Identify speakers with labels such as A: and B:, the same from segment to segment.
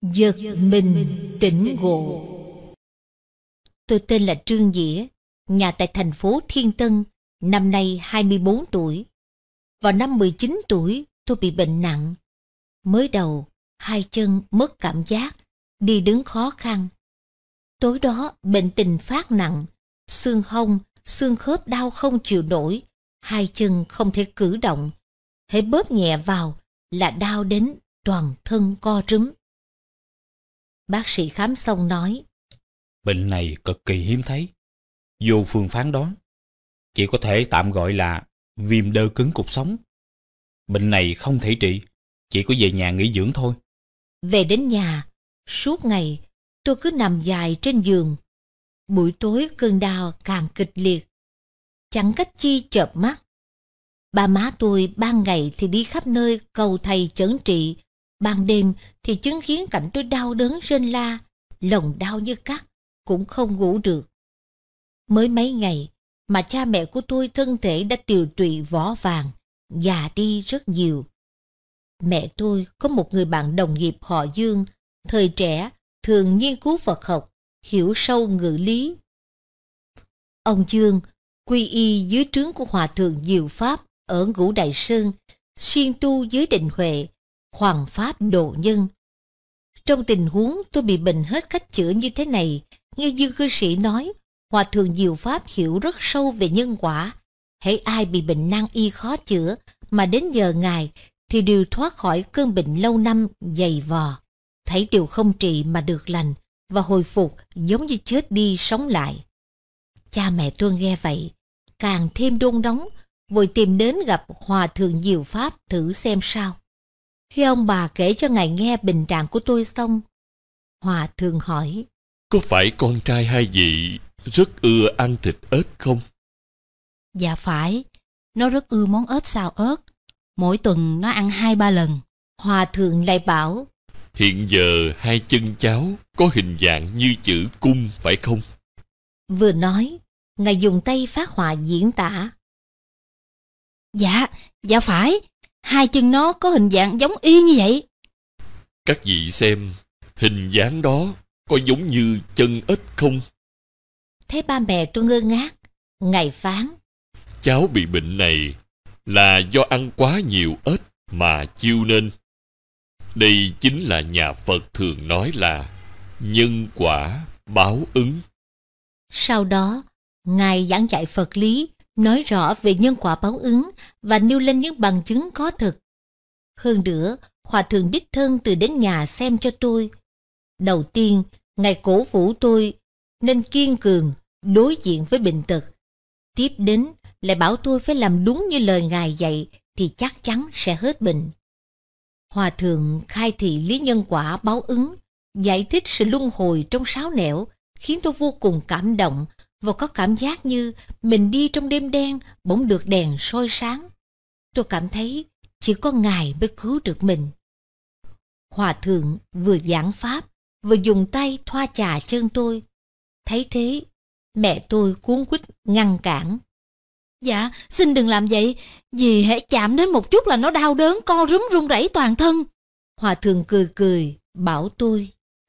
A: Giật mình tỉnh ngộ. Tôi tên là Trương Dĩa, nhà tại thành phố Thiên Tân, năm nay 24 tuổi. Vào năm 19 tuổi, tôi bị bệnh nặng. Mới đầu, hai chân mất cảm giác, đi đứng khó khăn. Tối đó, bệnh tình phát nặng, xương hông, xương khớp đau không chịu nổi, hai chân không thể cử động. Hễ bóp nhẹ vào là đau đến toàn thân co rúm. Bác sĩ khám xong nói:
B: Bệnh này cực kỳ hiếm thấy, vô phương phán đoán, chỉ có thể tạm gọi là viêm đơ cứng cột sống. Bệnh này không thể trị, chỉ có về nhà nghỉ dưỡng thôi.
A: Về đến nhà, suốt ngày tôi cứ nằm dài trên giường. Buổi tối cơn đau càng kịch liệt, chẳng cách chi chợp mắt. Ba má tôi ban ngày thì đi khắp nơi cầu thầy chẩn trị, ban đêm thì chứng kiến cảnh tôi đau đớn rên la, lòng đau như cắt, cũng không ngủ được. Mới mấy ngày mà cha mẹ của tôi thân thể đã tiều tụy vỏ vàng, già đi rất nhiều. Mẹ tôi có một người bạn đồng nghiệp họ Dương, thời trẻ thường nghiên cứu Phật học, hiểu sâu ngữ lý. Ông Dương quy y dưới trướng của Hòa thượng Diệu Pháp ở Ngũ Đại Sơn, xuyên tu giới định huệ, hoằng pháp độ nhân. Trong tình huống tôi bị bệnh hết cách chữa như thế này, nghe Dương cư sĩ nói, Hòa thượng Diệu Pháp hiểu rất sâu về nhân quả. Hễ ai bị bệnh nan y khó chữa mà đến giờ Ngài thì đều thoát khỏi cơn bệnh lâu năm dày vò, thấy điều không trị mà được lành và hồi phục giống như chết đi sống lại. Cha mẹ tôi nghe vậy càng thêm đôn đóng, vội tìm đến gặp Hòa thượng Diệu Pháp thử xem sao. Khi ông bà kể cho Ngài nghe bệnh trạng của tôi xong, Hòa thượng hỏi:
C: Có phải con trai hai vị rất ưa ăn thịt ếch không?
D: Dạ phải, nó rất ưa món ếch xào ớt. Mỗi tuần nó ăn 2-3 lần.
A: Hòa thượng lại bảo:
C: Hiện giờ hai chân cháu có hình dạng như chữ cung phải không?
A: Vừa nói, Ngài dùng tay phát họa diễn tả.
D: Dạ phải, hai chân nó có hình dạng giống y như vậy.
C: Các vị xem, hình dáng đó có giống như chân ếch không?
A: Thấy ba mẹ tôi ngơ ngác, Ngài phán:
C: Cháu bị bệnh này là do ăn quá nhiều ếch mà chiêu nên. Đây chính là nhà Phật thường nói là nhân quả báo ứng.
A: Sau đó, Ngài giảng dạy Phật lý, nói rõ về nhân quả báo ứng và nêu lên những bằng chứng có thực. Hơn nữa, Hòa thượng đích thân từ đến nhà xem cho tôi. Đầu tiên, Ngài cổ vũ tôi nên kiên cường đối diện với bệnh tật. Tiếp đến lại bảo tôi phải làm đúng như lời Ngài dạy thì chắc chắn sẽ hết bệnh. Hòa thượng khai thị lý nhân quả báo ứng, giải thích sự luân hồi trong 6 nẻo, khiến tôi vô cùng cảm động và có cảm giác như mình đi trong đêm đen bỗng được đèn soi sáng. Tôi cảm thấy chỉ có Ngài mới cứu được mình. Hòa thượng vừa giảng pháp, vừa dùng tay thoa chà chân tôi. Thấy thế, mẹ tôi cuống quýt ngăn cản.
D: Dạ, xin đừng làm vậy, vì hễ chạm đến một chút là nó đau đớn, co rúm run rẩy toàn thân.
A: Hòa thượng cười cười, bảo tôi: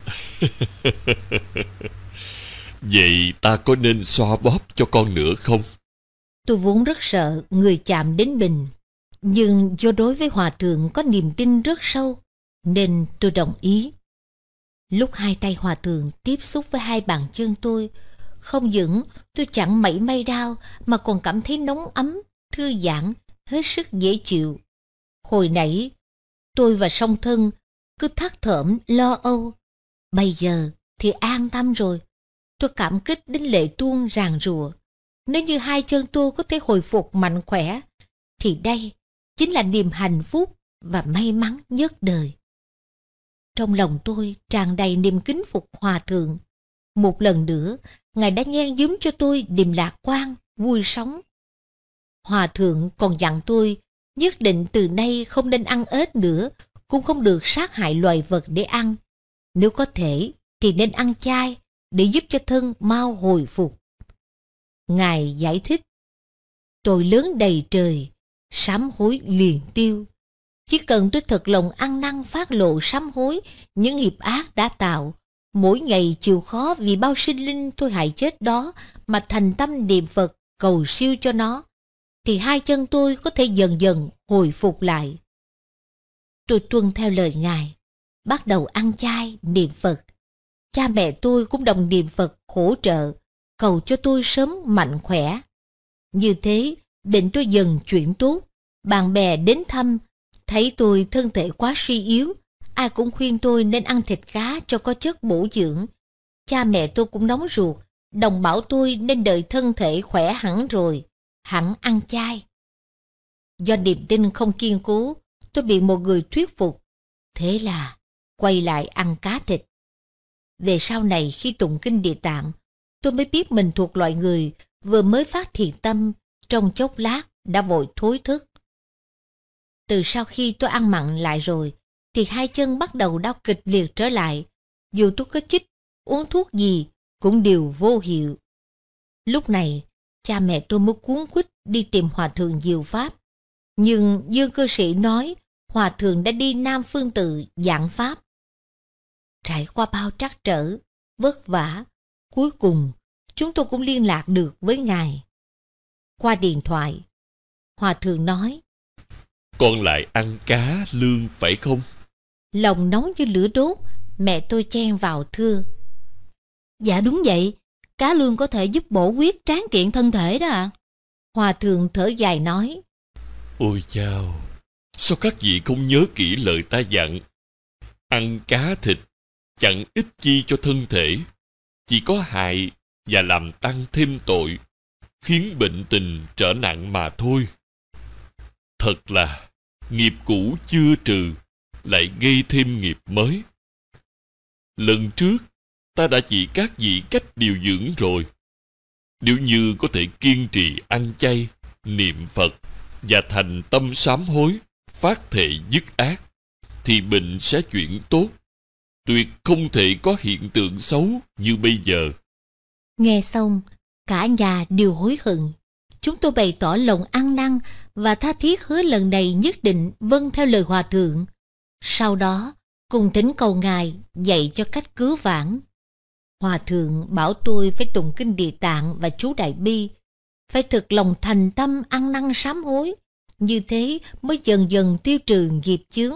C: Vậy ta có nên xoa bóp cho con nữa không?
A: Tôi vốn rất sợ người chạm đến mình, nhưng do đối với Hòa thượng có niềm tin rất sâu, nên tôi đồng ý. Lúc hai tay Hòa thượng tiếp xúc với hai bàn chân tôi, không những tôi chẳng mảy may đau mà còn cảm thấy nóng ấm, thư giãn, hết sức dễ chịu. Hồi nãy, tôi và song thân cứ thắt thởm lo âu. Bây giờ thì an tâm rồi. Tôi cảm kích đến lệ tuôn ràn rụa. Nếu như hai chân tôi có thể hồi phục mạnh khỏe, thì đây chính là niềm hạnh phúc và may mắn nhất đời. Trong lòng tôi tràn đầy niềm kính phục Hòa thượng. Một lần nữa, Ngài đã nhen nhóm cho tôi niềm lạc quan, vui sống. Hòa thượng còn dặn tôi nhất định từ nay không nên ăn ếch nữa, cũng không được sát hại loài vật để ăn. Nếu có thể thì nên ăn chay để giúp cho thân mau hồi phục. Ngài giải thích: Tội lớn đầy trời, sám hối liền tiêu. Chỉ cần tôi thật lòng ăn năn phát lộ sám hối những nghiệp ác đã tạo, mỗi ngày chịu khó vì bao sinh linh tôi hại chết đó mà thành tâm niệm Phật cầu siêu cho nó, thì hai chân tôi có thể dần dần hồi phục lại. Tôi tuân theo lời Ngài, bắt đầu ăn chay, niệm Phật. Cha mẹ tôi cũng đồng niệm Phật hỗ trợ, cầu cho tôi sớm mạnh khỏe. Như thế, bệnh tôi dần chuyển tốt. Bạn bè đến thăm, thấy tôi thân thể quá suy yếu, ai cũng khuyên tôi nên ăn thịt cá cho có chất bổ dưỡng. Cha mẹ tôi cũng nóng ruột, đồng bảo tôi nên đợi thân thể khỏe hẳn rồi, hẳn ăn chay. Do niềm tin không kiên cố, tôi bị một người thuyết phục. Thế là quay lại ăn cá thịt. Về sau này khi tụng kinh Địa Tạng, tôi mới biết mình thuộc loại người vừa mới phát thiện tâm, trong chốc lát đã vội thối thức. Từ sau khi tôi ăn mặn lại rồi, thì hai chân bắt đầu đau kịch liệt trở lại. Dù tôi có chích, uống thuốc gì cũng đều vô hiệu. Lúc này, cha mẹ tôi mới cuống quýt đi tìm Hòa thượng Diệu Pháp. Nhưng Dương Cư Sĩ nói Hòa thượng đã đi Nam Phương Tự giảng Pháp. Trải qua bao trắc trở, vất vả, cuối cùng chúng tôi cũng liên lạc được với Ngài. Qua điện thoại, Hòa thượng nói:
C: Con lại ăn cá lương phải không?
A: Lòng nóng như lửa đốt, mẹ tôi chen vào thưa:
D: Dạ đúng vậy, cá lương có thể giúp bổ huyết tráng kiện thân thể đó ạ.
A: Hòa thượng thở dài nói:
C: Ôi chao, sao các vị không nhớ kỹ lời ta dặn? Ăn cá thịt chẳng ích chi cho thân thể, chỉ có hại và làm tăng thêm tội, khiến bệnh tình trở nặng mà thôi. Thật là nghiệp cũ chưa trừ, lại gây thêm nghiệp mới. Lần trước ta đã chỉ các vị cách điều dưỡng rồi. Nếu như có thể kiên trì ăn chay, niệm Phật và thành tâm sám hối, phát thệ dứt ác, thì bệnh sẽ chuyển tốt. Tuyệt không thể có hiện tượng xấu như bây giờ.
A: Nghe xong, cả nhà đều hối hận. Chúng tôi bày tỏ lòng ăn năn và tha thiết hứa lần này nhất định vâng theo lời Hòa thượng. Sau đó, cùng thỉnh cầu Ngài dạy cho cách cứu vãn. Hòa thượng bảo tôi phải tụng kinh Địa Tạng và chú Đại Bi, phải thực lòng thành tâm ăn năn sám hối, như thế mới dần dần tiêu trừ nghiệp chướng.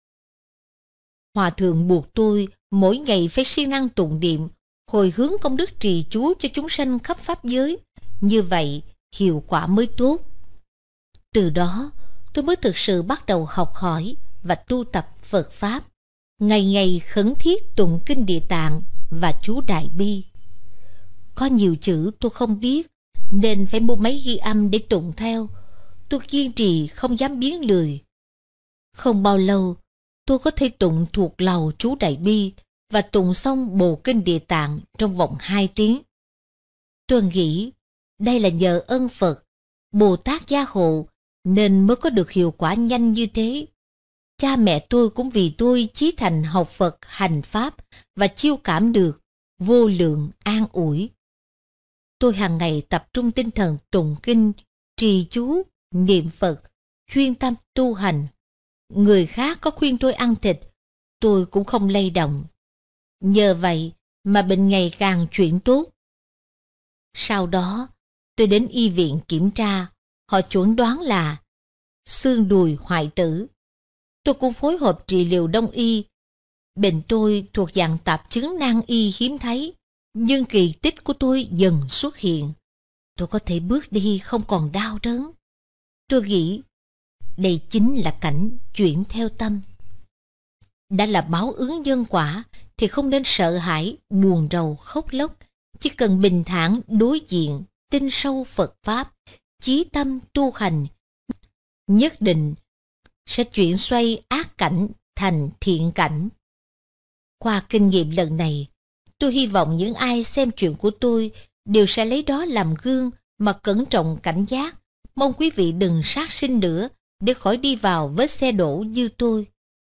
A: Hòa thượng buộc tôi mỗi ngày phải siêng năng tụng niệm, hồi hướng công đức trì chú cho chúng sanh khắp pháp giới, như vậy hiệu quả mới tốt. Từ đó tôi mới thực sự bắt đầu học hỏi và tu tập Phật Pháp, ngày ngày khẩn thiết tụng kinh Địa Tạng và chú Đại Bi. Có nhiều chữ tôi không biết nên phải mua máy ghi âm để tụng theo. Tôi kiên trì không dám biếng lười. Không bao lâu tôi có thể tụng thuộc lòng chú Đại Bi và tụng xong bộ kinh Địa Tạng trong vòng 2 tiếng. Tôi nghĩ đây là nhờ ơn Phật, Bồ Tát gia hộ nên mới có được hiệu quả nhanh như thế. Cha mẹ tôi cũng vì tôi chí thành học Phật hành Pháp và chiêu cảm được vô lượng an ủi. Tôi hàng ngày tập trung tinh thần tụng kinh, trì chú, niệm Phật, chuyên tâm tu hành. Người khác có khuyên tôi ăn thịt, tôi cũng không lay động. Nhờ vậy mà bệnh ngày càng chuyển tốt. Sau đó, tôi đến y viện kiểm tra, họ chuẩn đoán là xương đùi hoại tử. Tôi cũng phối hợp trị liệu đông y. Bệnh tôi thuộc dạng tạp chứng nan y hiếm thấy, nhưng kỳ tích của tôi dần xuất hiện. Tôi có thể bước đi không còn đau đớn. Tôi nghĩ đây chính là cảnh chuyển theo tâm. Đã là báo ứng nhân quả thì không nên sợ hãi, buồn rầu, khóc lóc. Chỉ cần bình thản đối diện, tin sâu Phật Pháp, chí tâm tu hành, nhất định sẽ chuyển xoay ác cảnh thành thiện cảnh. Qua kinh nghiệm lần này, tôi hy vọng những ai xem chuyện của tôi đều sẽ lấy đó làm gương mà cẩn trọng cảnh giác. Mong quý vị đừng sát sinh nữa để khỏi đi vào vết xe đổ như tôi.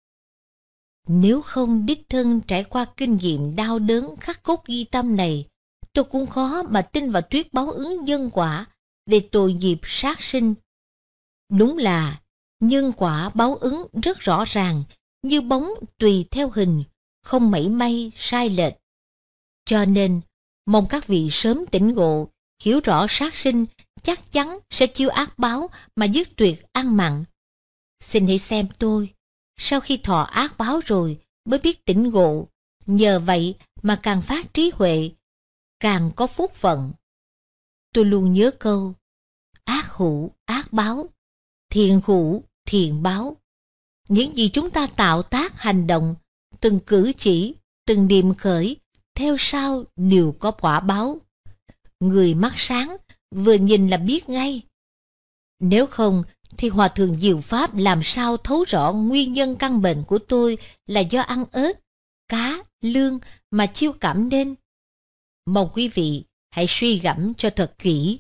A: Nếu không đích thân trải qua kinh nghiệm đau đớn khắc cốt ghi tâm này, tôi cũng khó mà tin vào thuyết báo ứng nhân quả về tội nghiệp sát sinh. Đúng là nhân quả báo ứng rất rõ ràng, như bóng tùy theo hình, không mảy may sai lệch. Cho nên, mong các vị sớm tỉnh ngộ, hiểu rõ sát sinh chắc chắn sẽ chiêu ác báo mà dứt tuyệt ăn mặn. Xin hãy xem tôi, sau khi thọ ác báo rồi mới biết tỉnh ngộ, nhờ vậy mà càng phát trí huệ, càng có phúc phận. Tôi luôn nhớ câu, ác hữu ác báo, thiện hữu thiện báo. Những gì chúng ta tạo tác hành động, từng cử chỉ, từng điềm khởi, theo sau đều có quả báo. Người mắt sáng vừa nhìn là biết ngay. Nếu không thì Hòa Thượng Diệu Pháp làm sao thấu rõ nguyên nhân căn bệnh của tôi là do ăn ớt, cá, lương mà chiêu cảm nên. Mong quý vị hãy suy gẫm cho thật kỹ.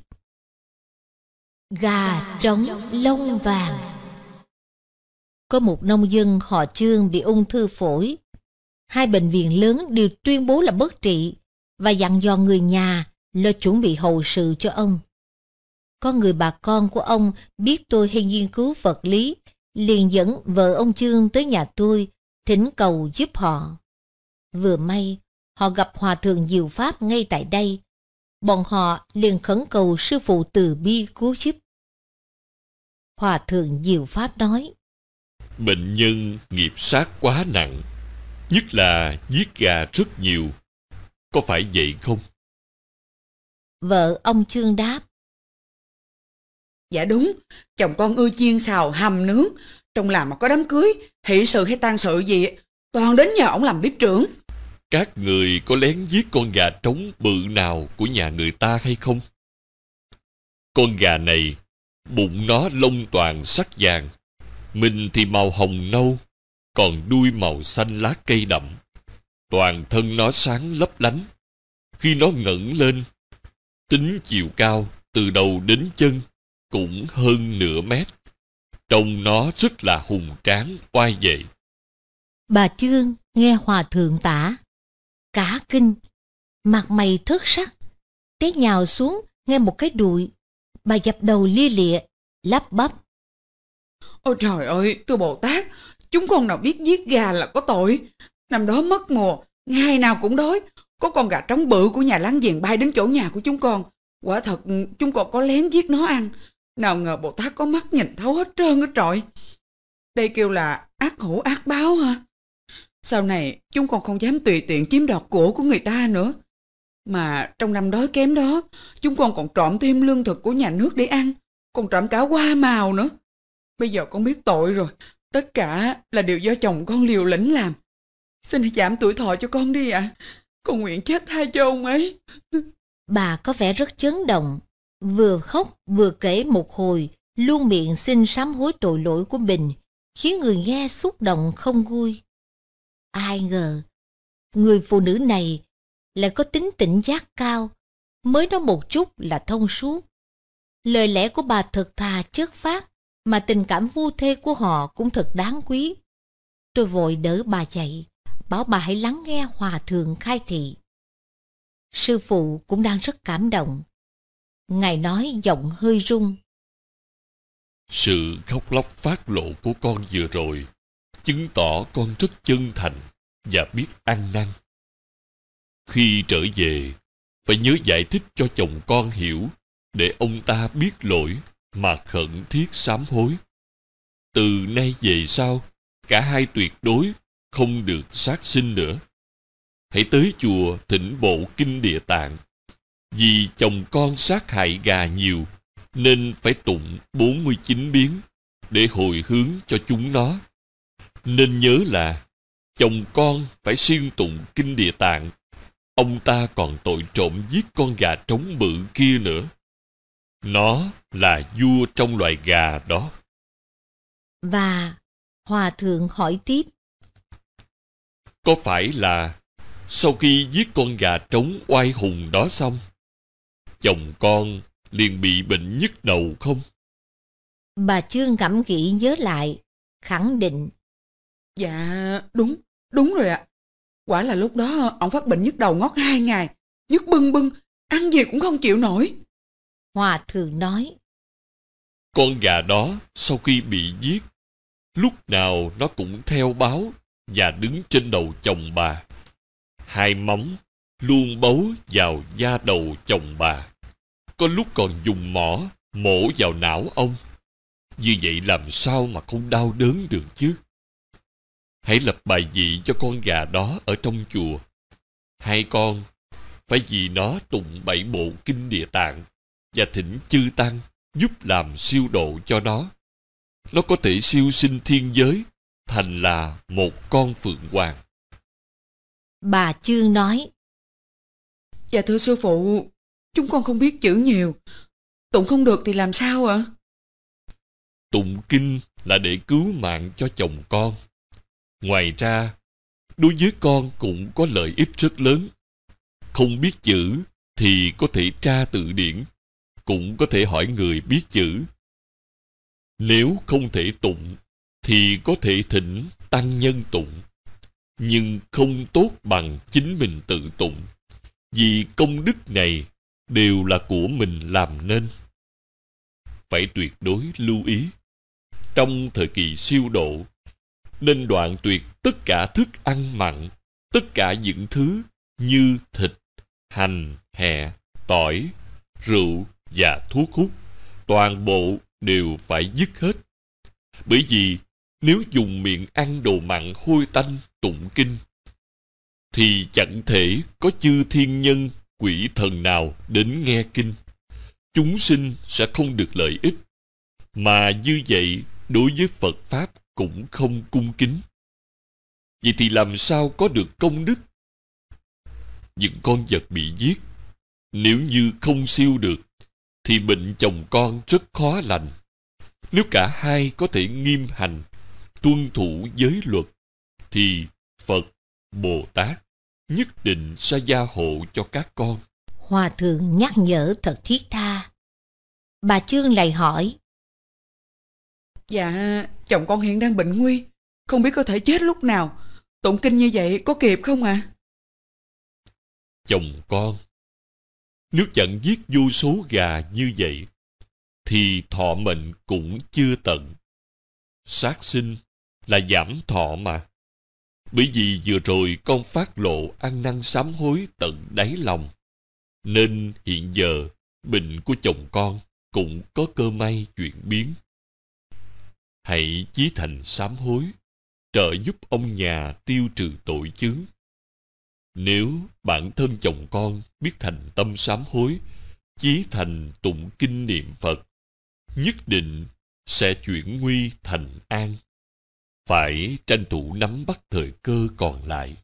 A: Gà trống lông vàng. Có một nông dân họ Chương bị ung thư phổi. Hai bệnh viện lớn đều tuyên bố là bất trị và dặn dò người nhà lo chuẩn bị hậu sự cho ông. Có người bà con của ông biết tôi hay nghiên cứu vật lý, liền dẫn vợ ông Chương tới nhà tôi, thỉnh cầu giúp họ. Vừa may, họ gặp Hòa Thượng Diệu Pháp ngay tại đây. Bọn họ liền khẩn cầu sư phụ từ bi cứu giúp. Hòa Thượng Diệu Pháp nói,
C: bệnh nhân nghiệp sát quá nặng, nhất là giết gà rất nhiều. Có phải vậy không?
A: Vợ ông Chương đáp,
E: Dạ đúng, chồng con ưa chiên xào hầm nướng. Trong làm mà có đám cưới, hỷ sự hay tang sự gì, toàn đến nhờ ổng làm bếp trưởng.
C: Các người có lén giết con gà trống bự nào của nhà người ta hay không? Con gà này, bụng nó lông toàn sắc vàng, mình thì màu hồng nâu, còn đuôi màu xanh lá cây đậm. Toàn thân nó sáng lấp lánh. Khi nó ngẩng lên, tính chiều cao từ đầu đến chân cũng hơn nửa mét. Trông nó rất là hùng tráng, oai vệ.
A: Bà Chương nghe Hòa Thượng tả, cả kinh, mặt mày thất sắc, té nhào xuống nghe một cái đùi. Bà dập đầu lia lịa, lắp bắp,
E: Ôi trời ơi, thưa Bồ Tát, chúng con nào biết giết gà là có tội. Năm đó mất mùa, ngày nào cũng đói. Có con gà trống bự của nhà láng giềng bay đến chỗ nhà của chúng con. Quả thật chúng con có lén giết nó ăn. Nào ngờ Bồ Tát có mắt nhìn thấu hết trơn hết trọi. Đây kêu là ác hữu ác báo hả? Sau này chúng con không dám tùy tiện chiếm đoạt của người ta nữa. Mà trong năm đói kém đó, chúng con còn trộm thêm lương thực của nhà nước để ăn. Còn trộm cả hoa màu nữa. Bây giờ con biết tội rồi. Tất cả là điều do chồng con liều lĩnh làm. Xin hãy giảm tuổi thọ cho con đi ạ. Con nguyện chết thay cho ông ấy.
A: Bà có vẻ rất chấn động, vừa khóc vừa kể một hồi, luôn miệng xin sám hối tội lỗi của mình, khiến người nghe xúc động không vui. Ai ngờ, người phụ nữ này lại có tính tỉnh giác cao, mới nói một chút là thông suốt. Lời lẽ của bà thật thà chất phác, mà tình cảm phu thê của họ cũng thật đáng quý. Tôi vội đỡ bà dậy, bảo bà hãy lắng nghe Hòa Thượng khai thị. Sư phụ cũng đang rất cảm động. Ngài nói giọng hơi run.
C: Sự khóc lóc phát lộ của con vừa rồi chứng tỏ con rất chân thành và biết ăn năn. Khi trở về, phải nhớ giải thích cho chồng con hiểu, để ông ta biết lỗi mà khẩn thiết sám hối. Từ nay về sau, cả hai tuyệt đối không được sát sinh nữa. Hãy tới chùa thỉnh bộ kinh Địa Tạng. Vì chồng con sát hại gà nhiều, nên phải tụng 49 biến để hồi hướng cho chúng nó. Nên nhớ là chồng con phải siêng tụng kinh Địa Tạng. Ông ta còn tội trộm giết con gà trống bự kia nữa. Nó là vua trong loài gà đó.
A: Và Hòa Thượng hỏi tiếp.
C: Có phải là sau khi giết con gà trống oai hùng đó xong, chồng con liền bị bệnh nhức đầu không?
A: Bà Chương ngẫm nghĩ nhớ lại, khẳng định.
E: Dạ, đúng rồi ạ. Quả là lúc đó ông phát bệnh nhức đầu ngót 2 ngày, nhức bưng bưng, ăn gì cũng không chịu nổi.
A: Hòa Thượng nói.
C: Con gà đó sau khi bị giết Lúc nào nó cũng theo báo và đứng trên đầu chồng bà. Hai móng luôn bấu vào da đầu chồng bà. Có lúc còn dùng mỏ mổ vào não ông. Như vậy làm sao mà không đau đớn được chứ? Hãy lập bài vị cho con gà đó ở trong chùa. Hai con phải vì nó tụng 7 bộ kinh Địa Tạng và thỉnh chư tăng giúp làm siêu độ cho nó. Nó có thể siêu sinh thiên giới, thành là một con phượng hoàng.
A: Bà Chương nói.
E: Dạ thưa sư phụ, chúng con không biết chữ nhiều. Tụng không được thì làm sao ạ?
C: Tụng kinh là để cứu mạng cho chồng con. Ngoài ra, đối với con cũng có lợi ích rất lớn. Không biết chữ thì có thể tra từ điển, cũng có thể hỏi người biết chữ. Nếu không thể tụng thì có thể thỉnh tăng nhân tụng, nhưng không tốt bằng chính mình tự tụng, vì công đức này đều là của mình làm nên. Phải tuyệt đối lưu ý, trong thời kỳ siêu độ, nên đoạn tuyệt tất cả thức ăn mặn, tất cả những thứ như thịt, hành, hẹ, tỏi, rượu và thuốc hút, toàn bộ đều phải dứt hết. Bởi vì nếu dùng miệng ăn đồ mặn hôi tanh tụng kinh, thì chẳng thể có chư thiên nhân, quỷ thần nào đến nghe kinh. Chúng sinh sẽ không được lợi ích, mà như vậy đối với Phật Pháp cũng không cung kính. Vậy thì làm sao có được công đức? Những con vật bị giết, nếu như không siêu được, thì bệnh chồng con rất khó lành. Nếu cả hai có thể nghiêm hành, tuân thủ giới luật, thì Phật, Bồ Tát nhất định sẽ gia hộ cho các con.
A: Hòa thượng nhắc nhở thật thiết tha. Bà Chương lại hỏi.
E: Dạ, chồng con hiện đang bệnh nguy, không biết có thể chết lúc nào. Tụng kinh như vậy có kịp không ạ?
C: Chồng con, nếu chẳng giết vô số gà như vậy, thì thọ mệnh cũng chưa tận. Sát sinh là giảm thọ mà. Bởi vì vừa rồi con phát lộ ăn năn sám hối tận đáy lòng, nên hiện giờ bệnh của chồng con cũng có cơ may chuyển biến. Hãy chí thành sám hối, trợ giúp ông nhà tiêu trừ tội chướng. Nếu bản thân chồng con biết thành tâm sám hối, chí thành tụng kinh niệm Phật, nhất định sẽ chuyển nguy thành an. Phải tranh thủ nắm bắt thời cơ còn lại.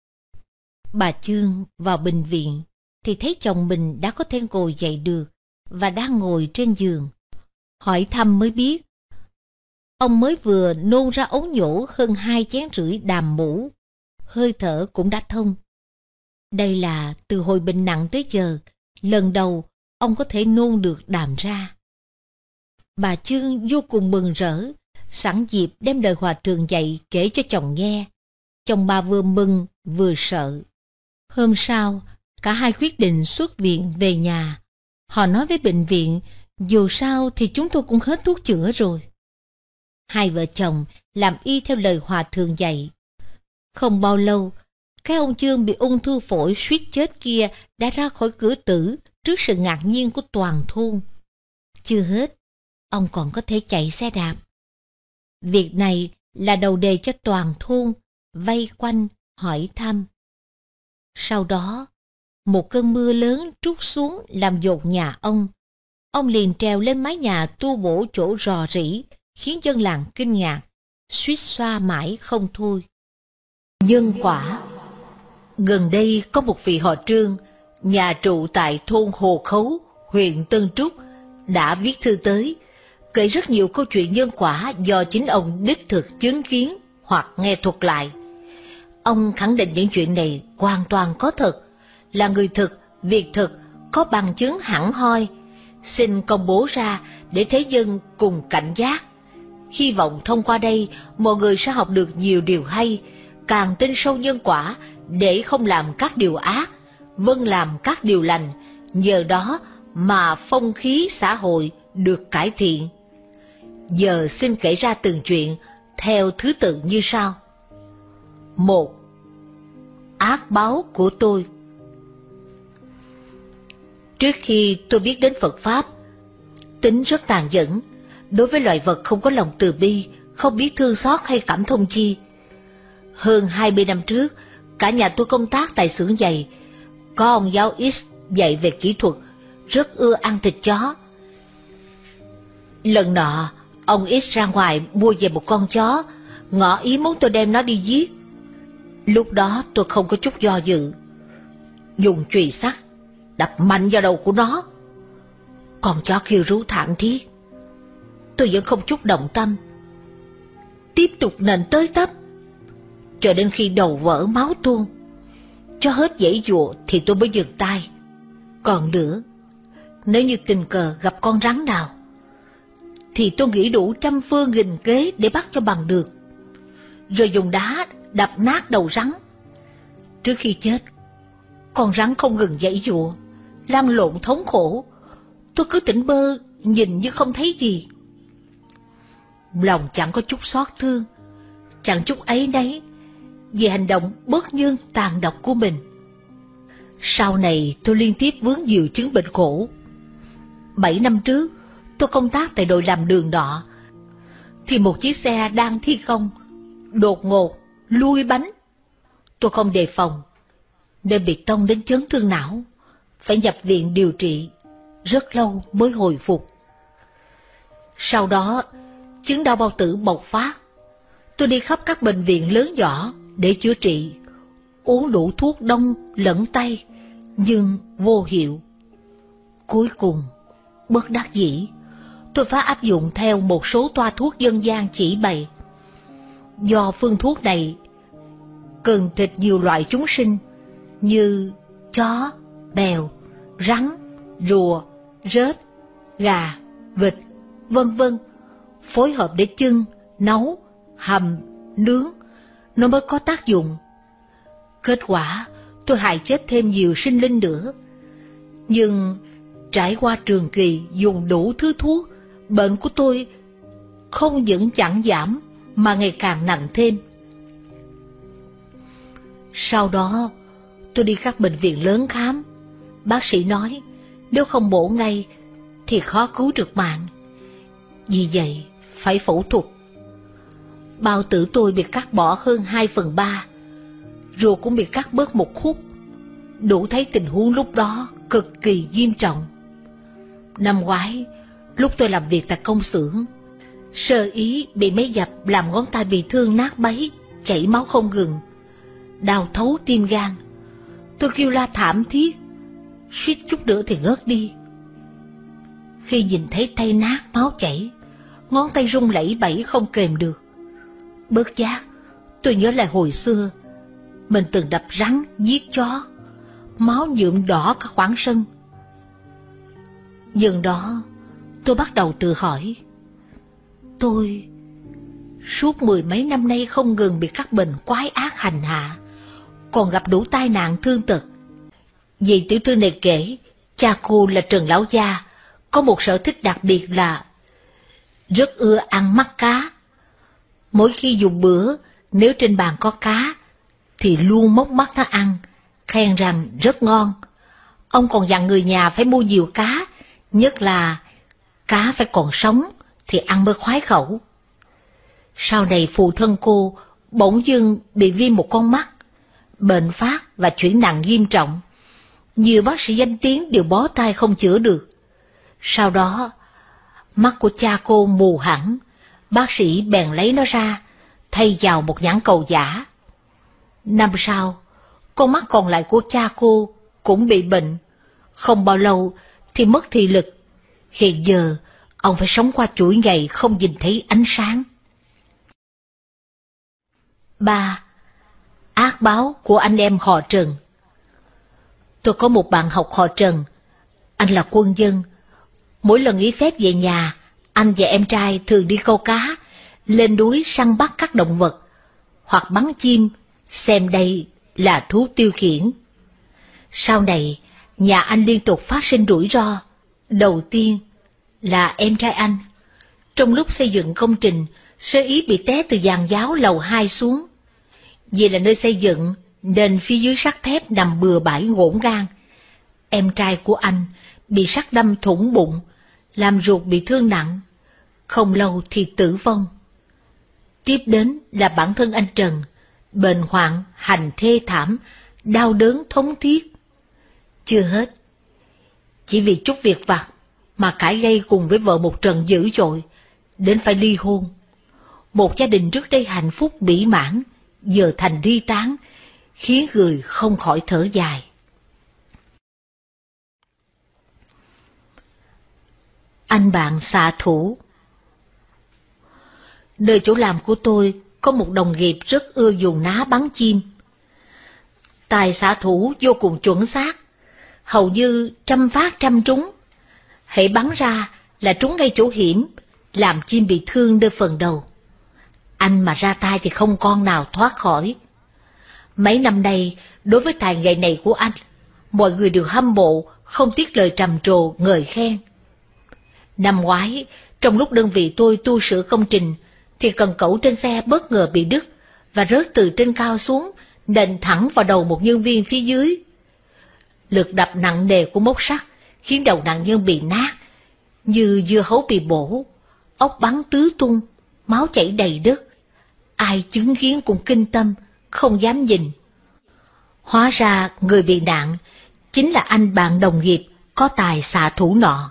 A: Bà Chương vào bệnh viện thì thấy chồng mình đã có thể ngồi dậy được và đang ngồi trên giường. Hỏi thăm mới biết, ông mới vừa nôn ra ống nhổ hơn 2,5 chén đàm mũ, hơi thở cũng đã thông. Đây là từ hồi bệnh nặng tới giờ, lần đầu ông có thể nôn được đàm ra. Bà Chương vô cùng mừng rỡ, sẵn dịp đem lời hòa thượng dạy kể cho chồng nghe. Chồng bà vừa mừng vừa sợ. Hôm sau, cả hai quyết định xuất viện về nhà. Họ nói với bệnh viện, dù sao thì chúng tôi cũng hết thuốc chữa rồi. Hai vợ chồng làm y theo lời hòa thượng dạy. Không bao lâu, cái ông Chương bị ung thư phổi suýt chết kia đã ra khỏi cửa tử trước sự ngạc nhiên của toàn thôn. Chưa hết, ông còn có thể chạy xe đạp. Việc này là đầu đề cho toàn thôn, vây quanh, hỏi thăm. Sau đó, một cơn mưa lớn trút xuống làm dột nhà ông. Ông liền trèo lên mái nhà tu bổ chỗ rò rỉ, khiến dân làng kinh ngạc, suýt xoa mãi không thôi. Nhân quả. Gần đây có một vị họ Trương, nhà trụ tại thôn Hồ Khấu, huyện Tân Trúc, đã viết thư tới, kể rất nhiều câu chuyện nhân quả do chính ông đích thực chứng kiến hoặc nghe thuật lại. Ông khẳng định những chuyện này hoàn toàn có thật, là người thực, việc thực, có bằng chứng hẳn hoi, xin công bố ra để thế dân cùng cảnh giác. Hy vọng thông qua đây mọi người sẽ học được nhiều điều hay, càng tin sâu nhân quả để không làm các điều ác, vâng làm các điều lành, nhờ đó mà phong khí xã hội được cải thiện. Giờ xin kể ra từng chuyện, theo thứ tự như sau. 1. Ác báo của tôi. Trước khi tôi biết đến Phật Pháp, tính rất tàn nhẫn, đối với loài vật không có lòng từ bi, không biết thương xót hay cảm thông chi. Hơn 20 năm trước, cả nhà tôi công tác tại xưởng giày. Có ông giáo X dạy về kỹ thuật, rất ưa ăn thịt chó. Lần nọ, ông X ra ngoài mua về một con chó, ngỏ ý muốn tôi đem nó đi giết. Lúc đó tôi không có chút do dự, dùng chùy sắt đập mạnh vào đầu của nó. Con chó kêu rú thảm thiết. Tôi vẫn không chút động tâm, tiếp tục nện tới tấp, cho đến khi đầu vỡ máu tuôn. Cho hết giãy giụa thì tôi mới dừng tay. Còn nữa, nếu như tình cờ gặp con rắn nào, thì tôi nghĩ đủ trăm phương nghìn kế để bắt cho bằng được, rồi dùng đá đập nát đầu rắn. Trước khi chết, con rắn không ngừng giãy giụa, lăn lộn thống khổ. Tôi cứ tỉnh bơ, nhìn như không thấy gì. Lòng chẳng có chút xót thương, chẳng chút áy náy về hành động bất nhân tàn độc của mình. Sau này tôi liên tiếp vướng nhiều chứng bệnh khổ. 7 năm trước, tôi công tác tại đội làm đường nọ, thì một chiếc xe đang thi công đột ngột lui bánh. Tôi không đề phòng nên bị tông đến chấn thương não, phải nhập viện điều trị, rất lâu mới hồi phục. Sau đó, chứng đau bao tử bộc phát. Tôi đi khắp các bệnh viện lớn nhỏ để chữa trị, uống đủ thuốc đông lẫn tây, nhưng vô hiệu. Cuối cùng, bất đắc dĩ, tôi phải áp dụng theo một số toa thuốc dân gian chỉ bày. Do phương thuốc này cần thịt nhiều loại chúng sinh như chó, bèo, rắn, rùa, rết, gà, vịt, vân vân, phối hợp để chưng, nấu, hầm, nướng, nó mới có tác dụng. Kết quả, tôi hại chết thêm nhiều sinh linh nữa. Nhưng trải qua trường kỳ dùng đủ thứ thuốc, bệnh của tôi không những chẳng giảm mà ngày càng nặng thêm. Sau đó, tôi đi các bệnh viện lớn khám. Bác sĩ nói nếu không mổ ngay thì khó cứu được mạng. Vì vậy, phải phẫu thuật. Bao tử tôi bị cắt bỏ hơn 2/3, ruột cũng bị cắt bớt một khúc. Đủ thấy tình huống lúc đó cực kỳ nghiêm trọng. Năm ngoái, lúc tôi làm việc tại công xưởng, sơ ý bị máy dập làm ngón tay bị thương nát bấy, chảy máu không ngừng, đau thấu tim gan. Tôi kêu la thảm thiết, suýt chút nữa thì ngất đi. Khi nhìn thấy tay nát máu chảy, ngón tay run lẩy bẩy không kềm được, bất giác tôi nhớ lại hồi xưa mình từng đập rắn giết chó, máu nhuộm đỏ cả khoảng sân. Dần đó tôi bắt đầu tự hỏi, tôi suốt 10 mấy năm nay không ngừng bị các bệnh quái ác hành hạ, còn gặp đủ tai nạn thương tật. Vì tiểu thư này kể, cha cô là Trần Lão Gia có một sở thích đặc biệt là rất ưa ăn mắt cá. Mỗi khi dùng bữa, nếu trên bàn có cá thì luôn móc mắt nó ăn, khen rằng rất ngon. Ông còn dặn người nhà phải mua nhiều cá, nhất là cá phải còn sống thì ăn mới khoái khẩu. Sau này phụ thân cô bỗng dưng bị viêm một con mắt, bệnh phát và chuyển nặng nghiêm trọng. Nhiều bác sĩ danh tiếng đều bó tay không chữa được. Sau đó, mắt của cha cô mù hẳn, bác sĩ bèn lấy nó ra, thay vào một nhãn cầu giả. Năm sau, con mắt còn lại của cha cô cũng bị bệnh, không bao lâu thì mất thị lực. Hiện giờ, ông phải sống qua chuỗi ngày không nhìn thấy ánh sáng. 3. Ác báo của anh em họ Trần. Tôi có một bạn học họ Trần, anh là quân dân. Mỗi lần nghỉ phép về nhà, anh và em trai thường đi câu cá, lên núi săn bắt các động vật, hoặc bắn chim, xem đây là thú tiêu khiển. Sau này, nhà anh liên tục phát sinh rủi ro. Đầu tiên là em trai anh. Trong lúc xây dựng công trình, sơ ý bị té từ giàn giáo lầu 2 xuống. Vì là nơi xây dựng nên phía dưới sắt thép nằm bừa bãi ngổn ngang. Em trai của anh bị sắt đâm thủng bụng, làm ruột bị thương nặng, không lâu thì tử vong. Tiếp đến là bản thân anh Trần, bệnh hoạn hành thê thảm, đau đớn thống thiết. Chưa hết, chỉ vì chút việc vặt mà cãi gây cùng với vợ một trận dữ dội, đến phải ly hôn. Một gia đình trước đây hạnh phúc mỹ mãn, giờ thành ly tán, khiến người không khỏi thở dài. Anh bạn xạ thủ. Nơi chỗ làm của tôi có một đồng nghiệp rất ưa dùng ná bắn chim. Tài xạ thủ vô cùng chuẩn xác, hầu như trăm phát trăm trúng. Hễ bắn ra là trúng ngay chỗ hiểm, làm chim bị thương nơi phần đầu. Anh mà ra tay thì không con nào thoát khỏi. Mấy năm nay, đối với tài nghệ này của anh, mọi người đều hâm mộ, không tiếc lời trầm trồ, ngợi khen. Năm ngoái, trong lúc đơn vị tôi tu sửa công trình, thì cần cẩu trên xe bất ngờ bị đứt và rớt từ trên cao xuống, nện thẳng vào đầu một nhân viên phía dưới. Lực đập nặng nề của móc sắt khiến đầu nạn nhân bị nát, như dưa hấu bị bổ, ốc bắn tứ tung, máu chảy đầy đất. Ai chứng kiến cũng kinh tâm, không dám nhìn. Hóa ra người bị nạn chính là anh bạn đồng nghiệp có tài xạ thủ nọ.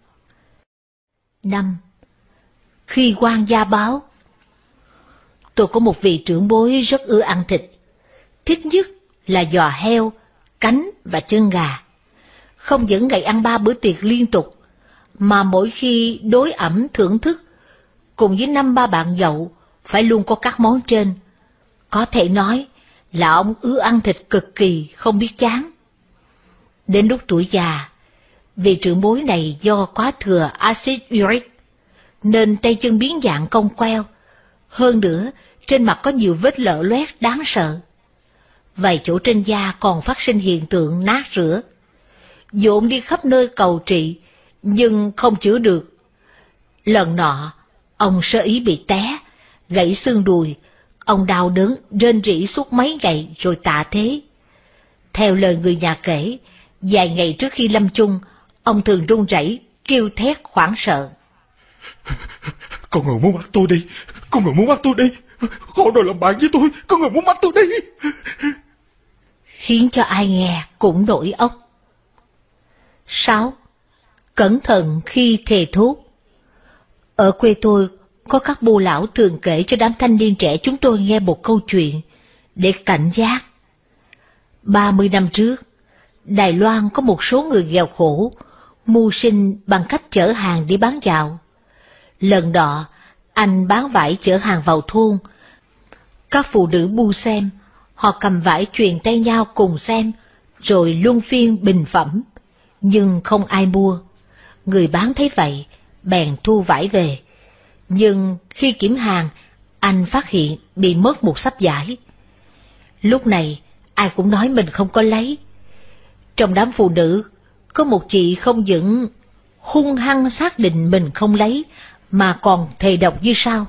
A: 5. Khi quan gia báo. Tôi có một vị trưởng bối rất ưa ăn thịt, thích nhất là giò heo, cánh và chân gà. Không những ngày ăn 3 bữa tiệc liên tục, mà mỗi khi đối ẩm thưởng thức, cùng với 5-3 bạn nhậu, phải luôn có các món trên. Có thể nói là ông ưa ăn thịt cực kỳ, không biết chán. Đến lúc tuổi già, vị trưởng bối này do quá thừa axit uric, nên tay chân biến dạng cong queo. Hơn nữa, trên mặt có nhiều vết lở loét đáng sợ. Vài chỗ trên da còn phát sinh hiện tượng nát rữa. Dồn đi khắp nơi cầu trị, nhưng không chữa được. Lần nọ, ông sơ ý bị té, gãy xương đùi. Ông đau đớn, rên rỉ suốt mấy ngày rồi tạ thế. Theo lời người nhà kể, vài ngày trước khi lâm chung, ông thường run rẩy, kêu thét hoảng sợ.
F: Có người muốn bắt tôi đi, có người muốn bắt tôi đi, họ đòi làm bạn với tôi, có người muốn bắt tôi đi.
A: Khiến cho ai nghe cũng nổi óc. 6. Cẩn thận khi thề thốt. Ở quê tôi, có các bô lão thường kể cho đám thanh niên trẻ chúng tôi nghe một câu chuyện để cảnh giác. 30 năm trước, Đài Loan có một số người nghèo khổ, mưu sinh bằng cách chở hàng đi bán dạo. Lần đó, anh bán vải chở hàng vào thôn. Các phụ nữ bu xem, họ cầm vải truyền tay nhau cùng xem, rồi luân phiên bình phẩm, nhưng không ai mua. Người bán thấy vậy, bèn thu vải về. Nhưng khi kiểm hàng, anh phát hiện bị mất một sắp vải. Lúc này, ai cũng nói mình không có lấy. Trong đám phụ nữ, có một chị không những hung hăng xác định mình không lấy, mà còn thề độc như sau.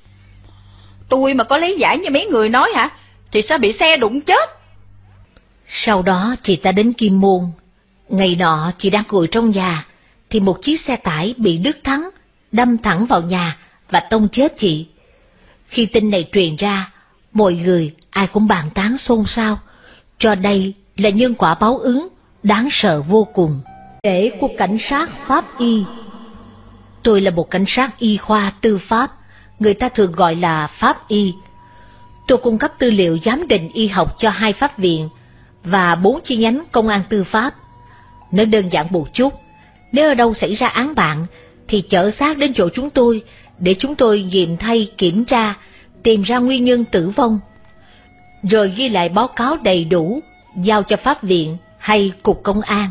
G: Tôi mà có lấy vải như mấy người nói hả, thì sao bị xe đụng chết?
A: Sau đó chị ta đến Kim Môn. Ngày nọ chị đang ngồi trong nhà, thì một chiếc xe tải bị đứt thắng, đâm thẳng vào nhà và tông chết chị. Khi tin này truyền ra, mọi người ai cũng bàn tán xôn xao, cho đây là nhân quả báo ứng đáng sợ vô cùng. Kể của cảnh sát pháp y. Tôi là một cảnh sát y khoa tư pháp, người ta thường gọi là pháp y. Tôi cung cấp tư liệu giám định y học cho 2 pháp viện và 4 chi nhánh công an tư pháp. Nói đơn giản một chút, nếu ở đâu xảy ra án mạng thì chở xác đến chỗ chúng tôi để chúng tôi nghiệm thay kiểm tra, tìm ra nguyên nhân tử vong, rồi ghi lại báo cáo đầy đủ, giao cho pháp viện hay cục công an.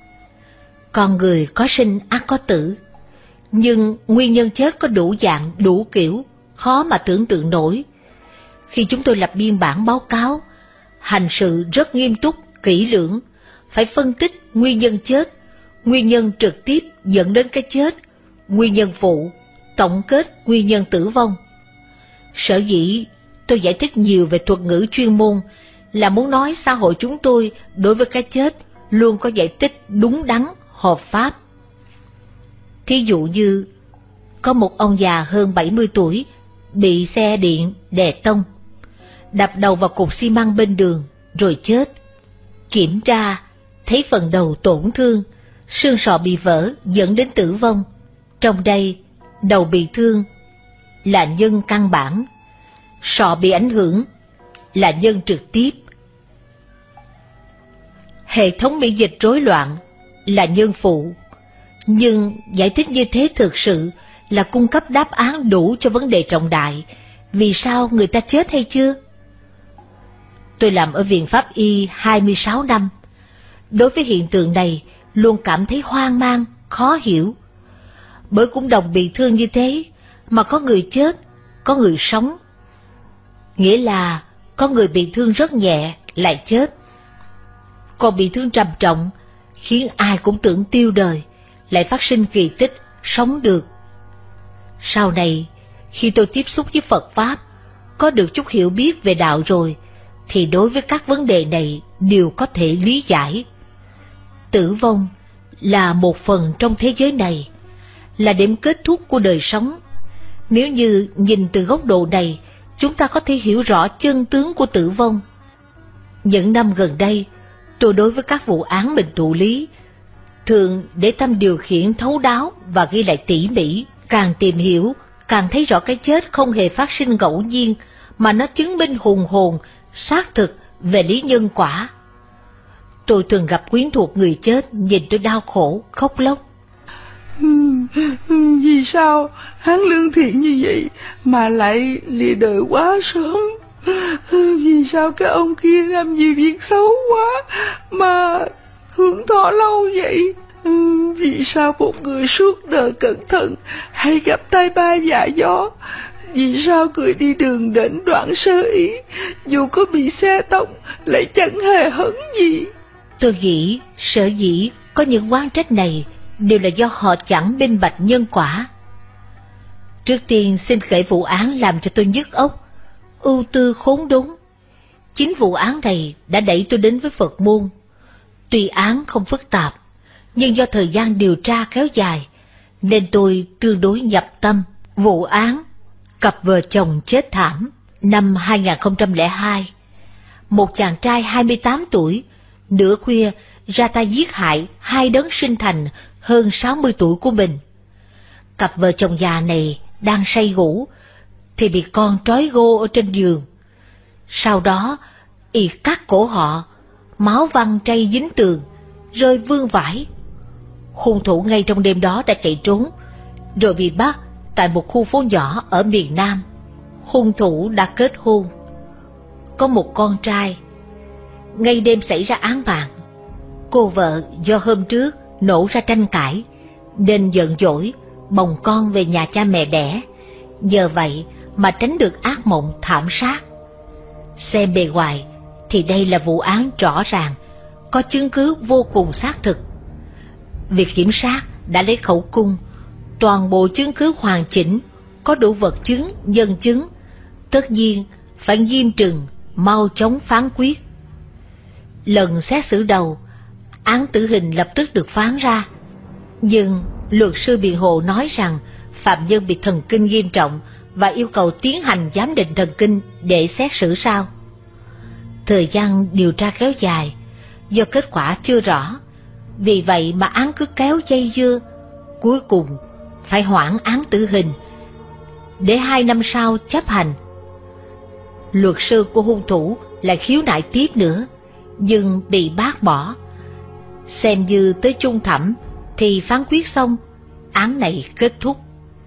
A: Con người có sinh ắt có tử, nhưng nguyên nhân chết có đủ dạng, đủ kiểu, khó mà tưởng tượng nổi. Khi chúng tôi lập biên bản báo cáo, hành sự rất nghiêm túc, kỹ lưỡng, phải phân tích nguyên nhân chết, nguyên nhân trực tiếp dẫn đến cái chết, nguyên nhân phụ, tổng kết nguyên nhân tử vong. Sở dĩ tôi giải thích nhiều về thuật ngữ chuyên môn là muốn nói xã hội chúng tôi đối với cái chết luôn có giải thích đúng đắn, hợp pháp. Thí dụ như, có một ông già hơn 70 tuổi bị xe điện đè tông, đập đầu vào cục xi măng bên đường rồi chết. Kiểm tra thấy phần đầu tổn thương, xương sọ bị vỡ dẫn đến tử vong. Trong đây, đầu bị thương là nhân căn bản, sọ bị ảnh hưởng là nhân trực tiếp. Hệ thống miễn dịch rối loạn là nhân phụ. Nhưng giải thích như thế thực sự là cung cấp đáp án đủ cho vấn đề trọng đại, vì sao người ta chết hay chưa? Tôi làm ở Viện Pháp Y 26 năm. Đối với hiện tượng này, luôn cảm thấy hoang mang, khó hiểu. Bởi cũng đồng bị thương như thế, mà có người chết, có người sống. Nghĩa là có người bị thương rất nhẹ lại chết, còn bị thương trầm trọng khiến ai cũng tưởng tiêu đời lại phát sinh kỳ tích sống được. Sau này, khi tôi tiếp xúc với Phật Pháp, có được chút hiểu biết về đạo rồi, thì đối với các vấn đề này đều có thể lý giải. Tử vong là một phần trong thế giới này, là điểm kết thúc của đời sống. Nếu như nhìn từ góc độ này, chúng ta có thể hiểu rõ chân tướng của tử vong. Những năm gần đây, tôi đối với các vụ án mình thụ lý, thường để tâm điều khiển thấu đáo và ghi lại tỉ mỉ. Càng tìm hiểu, càng thấy rõ cái chết không hề phát sinh ngẫu nhiên, mà nó chứng minh hùng hồn, xác thực về lý nhân quả. Tôi thường gặp quyến thuộc người chết, nhìn tôi đau khổ, khóc lóc.
H: Vì sao hắn lương thiện như vậy mà lại lìa đời quá sớm? Vì sao cái ông kia làm nhiều việc xấu quá mà hưởng thọ lâu vậy? Vì sao một người suốt đời cẩn thận hay gặp tai ba vạ gió? Vì sao người đi đường đến đoạn sơ ý, dù có bị xe tông lại chẳng hề hấn gì?
A: Tôi nghĩ sở dĩ có những oán trách này đều là do họ chẳng minh bạch nhân quả. Trước tiên xin kể vụ án làm cho tôi nhức óc, ưu tư khốn đốn. Chính vụ án này đã đẩy tôi đến với Phật môn. Tuy án không phức tạp, nhưng do thời gian điều tra kéo dài, nên tôi tương đối nhập tâm. Vụ án cặp vợ chồng chết thảm năm 2002. Một chàng trai 28 tuổi, nửa khuya ra tay giết hại hai đấng sinh thành hơn 60 tuổi của mình. Cặp vợ chồng già này đang say ngủ, thì bị con trói gô ở trên giường. Sau đó, y cắt cổ họ, máu văng trây dính tường, rơi vương vãi. Hung thủ ngay trong đêm đó đã chạy trốn, rồi bị bắt tại một khu phố nhỏ ở miền Nam. Hung thủ đã kết hôn, có một con trai. Ngay đêm xảy ra án mạng, cô vợ do hôm trước nổ ra tranh cãi, nên giận dỗi bồng con về nhà cha mẹ đẻ. Nhờ vậy mà tránh được ác mộng thảm sát. Xem bề ngoài thì đây là vụ án rõ ràng, có chứng cứ vô cùng xác thực. Việc kiểm sát đã lấy khẩu cung, toàn bộ chứng cứ hoàn chỉnh, có đủ vật chứng, nhân chứng. Tất nhiên phải nghiêm trừng, mau chóng phán quyết. Lần xét xử đầu, án tử hình lập tức được phán ra, nhưng luật sư biện hộ nói rằng phạm nhân bị thần kinh nghiêm trọng và yêu cầu tiến hành giám định thần kinh để xét xử sau. Thời gian điều tra kéo dài, do kết quả chưa rõ, vì vậy mà án cứ kéo dây dưa, cuối cùng phải hoãn án tử hình để 2 năm sau chấp hành. Luật sư của hung thủ lại khiếu nại tiếp nữa, nhưng bị bác bỏ. Xem như tới chung thẩm thì phán quyết xong, án này kết thúc.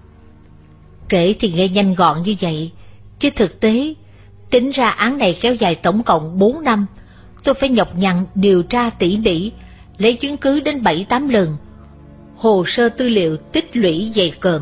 A: Kể thì nghe nhanh gọn như vậy, chứ thực tế tính ra án này kéo dài tổng cộng 4 năm. Tôi phải nhọc nhằn điều tra tỉ mỉ, lấy chứng cứ đến 7-8 lần, hồ sơ tư liệu tích lũy dày cộm.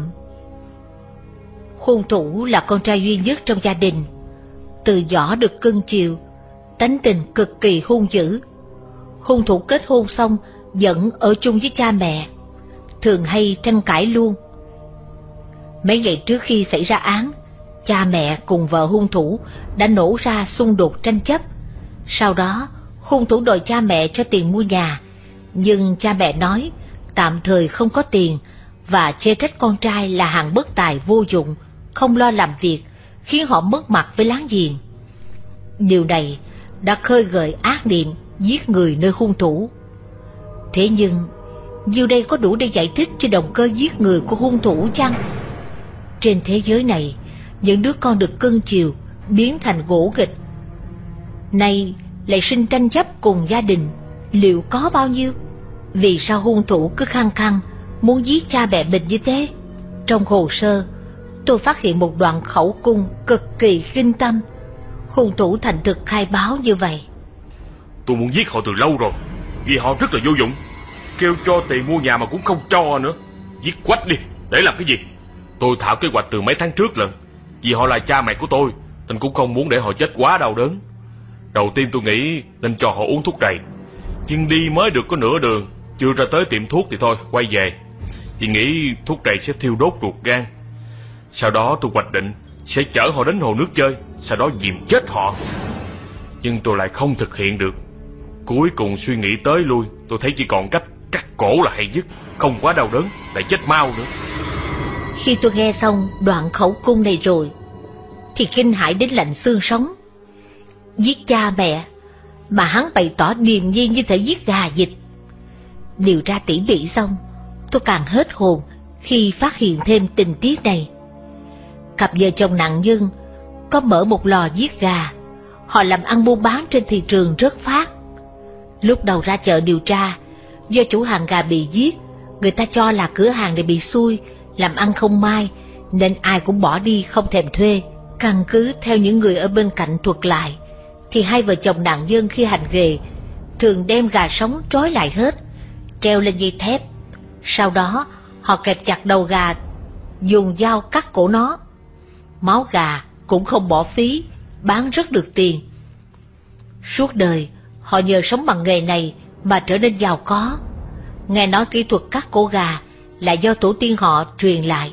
A: Hung thủ là con trai duy nhất trong gia đình, từ nhỏ được cưng chiều, tánh tình cực kỳ hung dữ. Hung thủ kết hôn xong vẫn ở chung với cha mẹ, thường hay tranh cãi luôn. Mấy ngày trước khi xảy ra án, cha mẹ cùng vợ hung thủ đã nổ ra xung đột tranh chấp. Sau đó, hung thủ đòi cha mẹ cho tiền mua nhà, nhưng cha mẹ nói tạm thời không có tiền và chê trách con trai là hạng bất tài vô dụng, không lo làm việc, khiến họ mất mặt với láng giềng. Điều này đã khơi gợi ác niệm giết người nơi hung thủ. Thế nhưng, điều đây có đủ để giải thích cho động cơ giết người của hung thủ chăng? Trên thế giới này, những đứa con được cưng chiều biến thành gỗ ghịch, nay lại sinh tranh chấp cùng gia đình, liệu có bao nhiêu? Vì sao hung thủ cứ khăng khăng muốn giết cha mẹ mình như thế? Trong hồ sơ, tôi phát hiện một đoạn khẩu cung cực kỳ kinh tâm. Hung thủ thành thực khai báo như vậy.
F: Tôi muốn giết họ từ lâu rồi, vì họ rất là vô dụng. Kêu cho tiền mua nhà mà cũng không cho nữa. Giết quách đi, để làm cái gì? Tôi thảo kế hoạch từ mấy tháng trước lần. Vì họ là cha mẹ của tôi, nên cũng không muốn để họ chết quá đau đớn. Đầu tiên tôi nghĩ nên cho họ uống thuốc trầy, nhưng đi mới được có nửa đường, chưa ra tới tiệm thuốc thì thôi quay về, vì nghĩ thuốc trầy sẽ thiêu đốt ruột gan. Sau đó tôi hoạch định sẽ chở họ đến hồ nước chơi, sau đó dìm chết họ. Nhưng tôi lại không thực hiện được. Cuối cùng suy nghĩ tới lui, tôi thấy chỉ còn cách cắt cổ là hay nhất, không quá đau đớn, lại chết mau nữa.
A: Khi tôi nghe xong đoạn khẩu cung này rồi, thì kinh hãi đến lạnh xương sống. Giết cha mẹ mà hắn bày tỏ điềm nhiên như thể giết gà vịt. Điều tra tỉ mỉ xong, tôi càng hết hồn khi phát hiện thêm tình tiết này. Cặp vợ chồng nạn nhân có mở một lò giết gà, họ làm ăn buôn bán trên thị trường rất phát. Lúc đầu ra chợ điều tra, do chủ hàng gà bị giết, người ta cho là cửa hàng này bị xui, làm ăn không mai, nên ai cũng bỏ đi không thèm thuê. Căn cứ theo những người ở bên cạnh thuật lại, thì hai vợ chồng nạn nhân khi hành nghề thường đem gà sống trói lại hết, treo lên dây thép. Sau đó họ kẹp chặt đầu gà, dùng dao cắt cổ nó. Máu gà cũng không bỏ phí, bán rất được tiền. Suốt đời họ nhờ sống bằng nghề này mà trở nên giàu có. Nghe nói kỹ thuật cắt cổ gà là do tổ tiên họ truyền lại.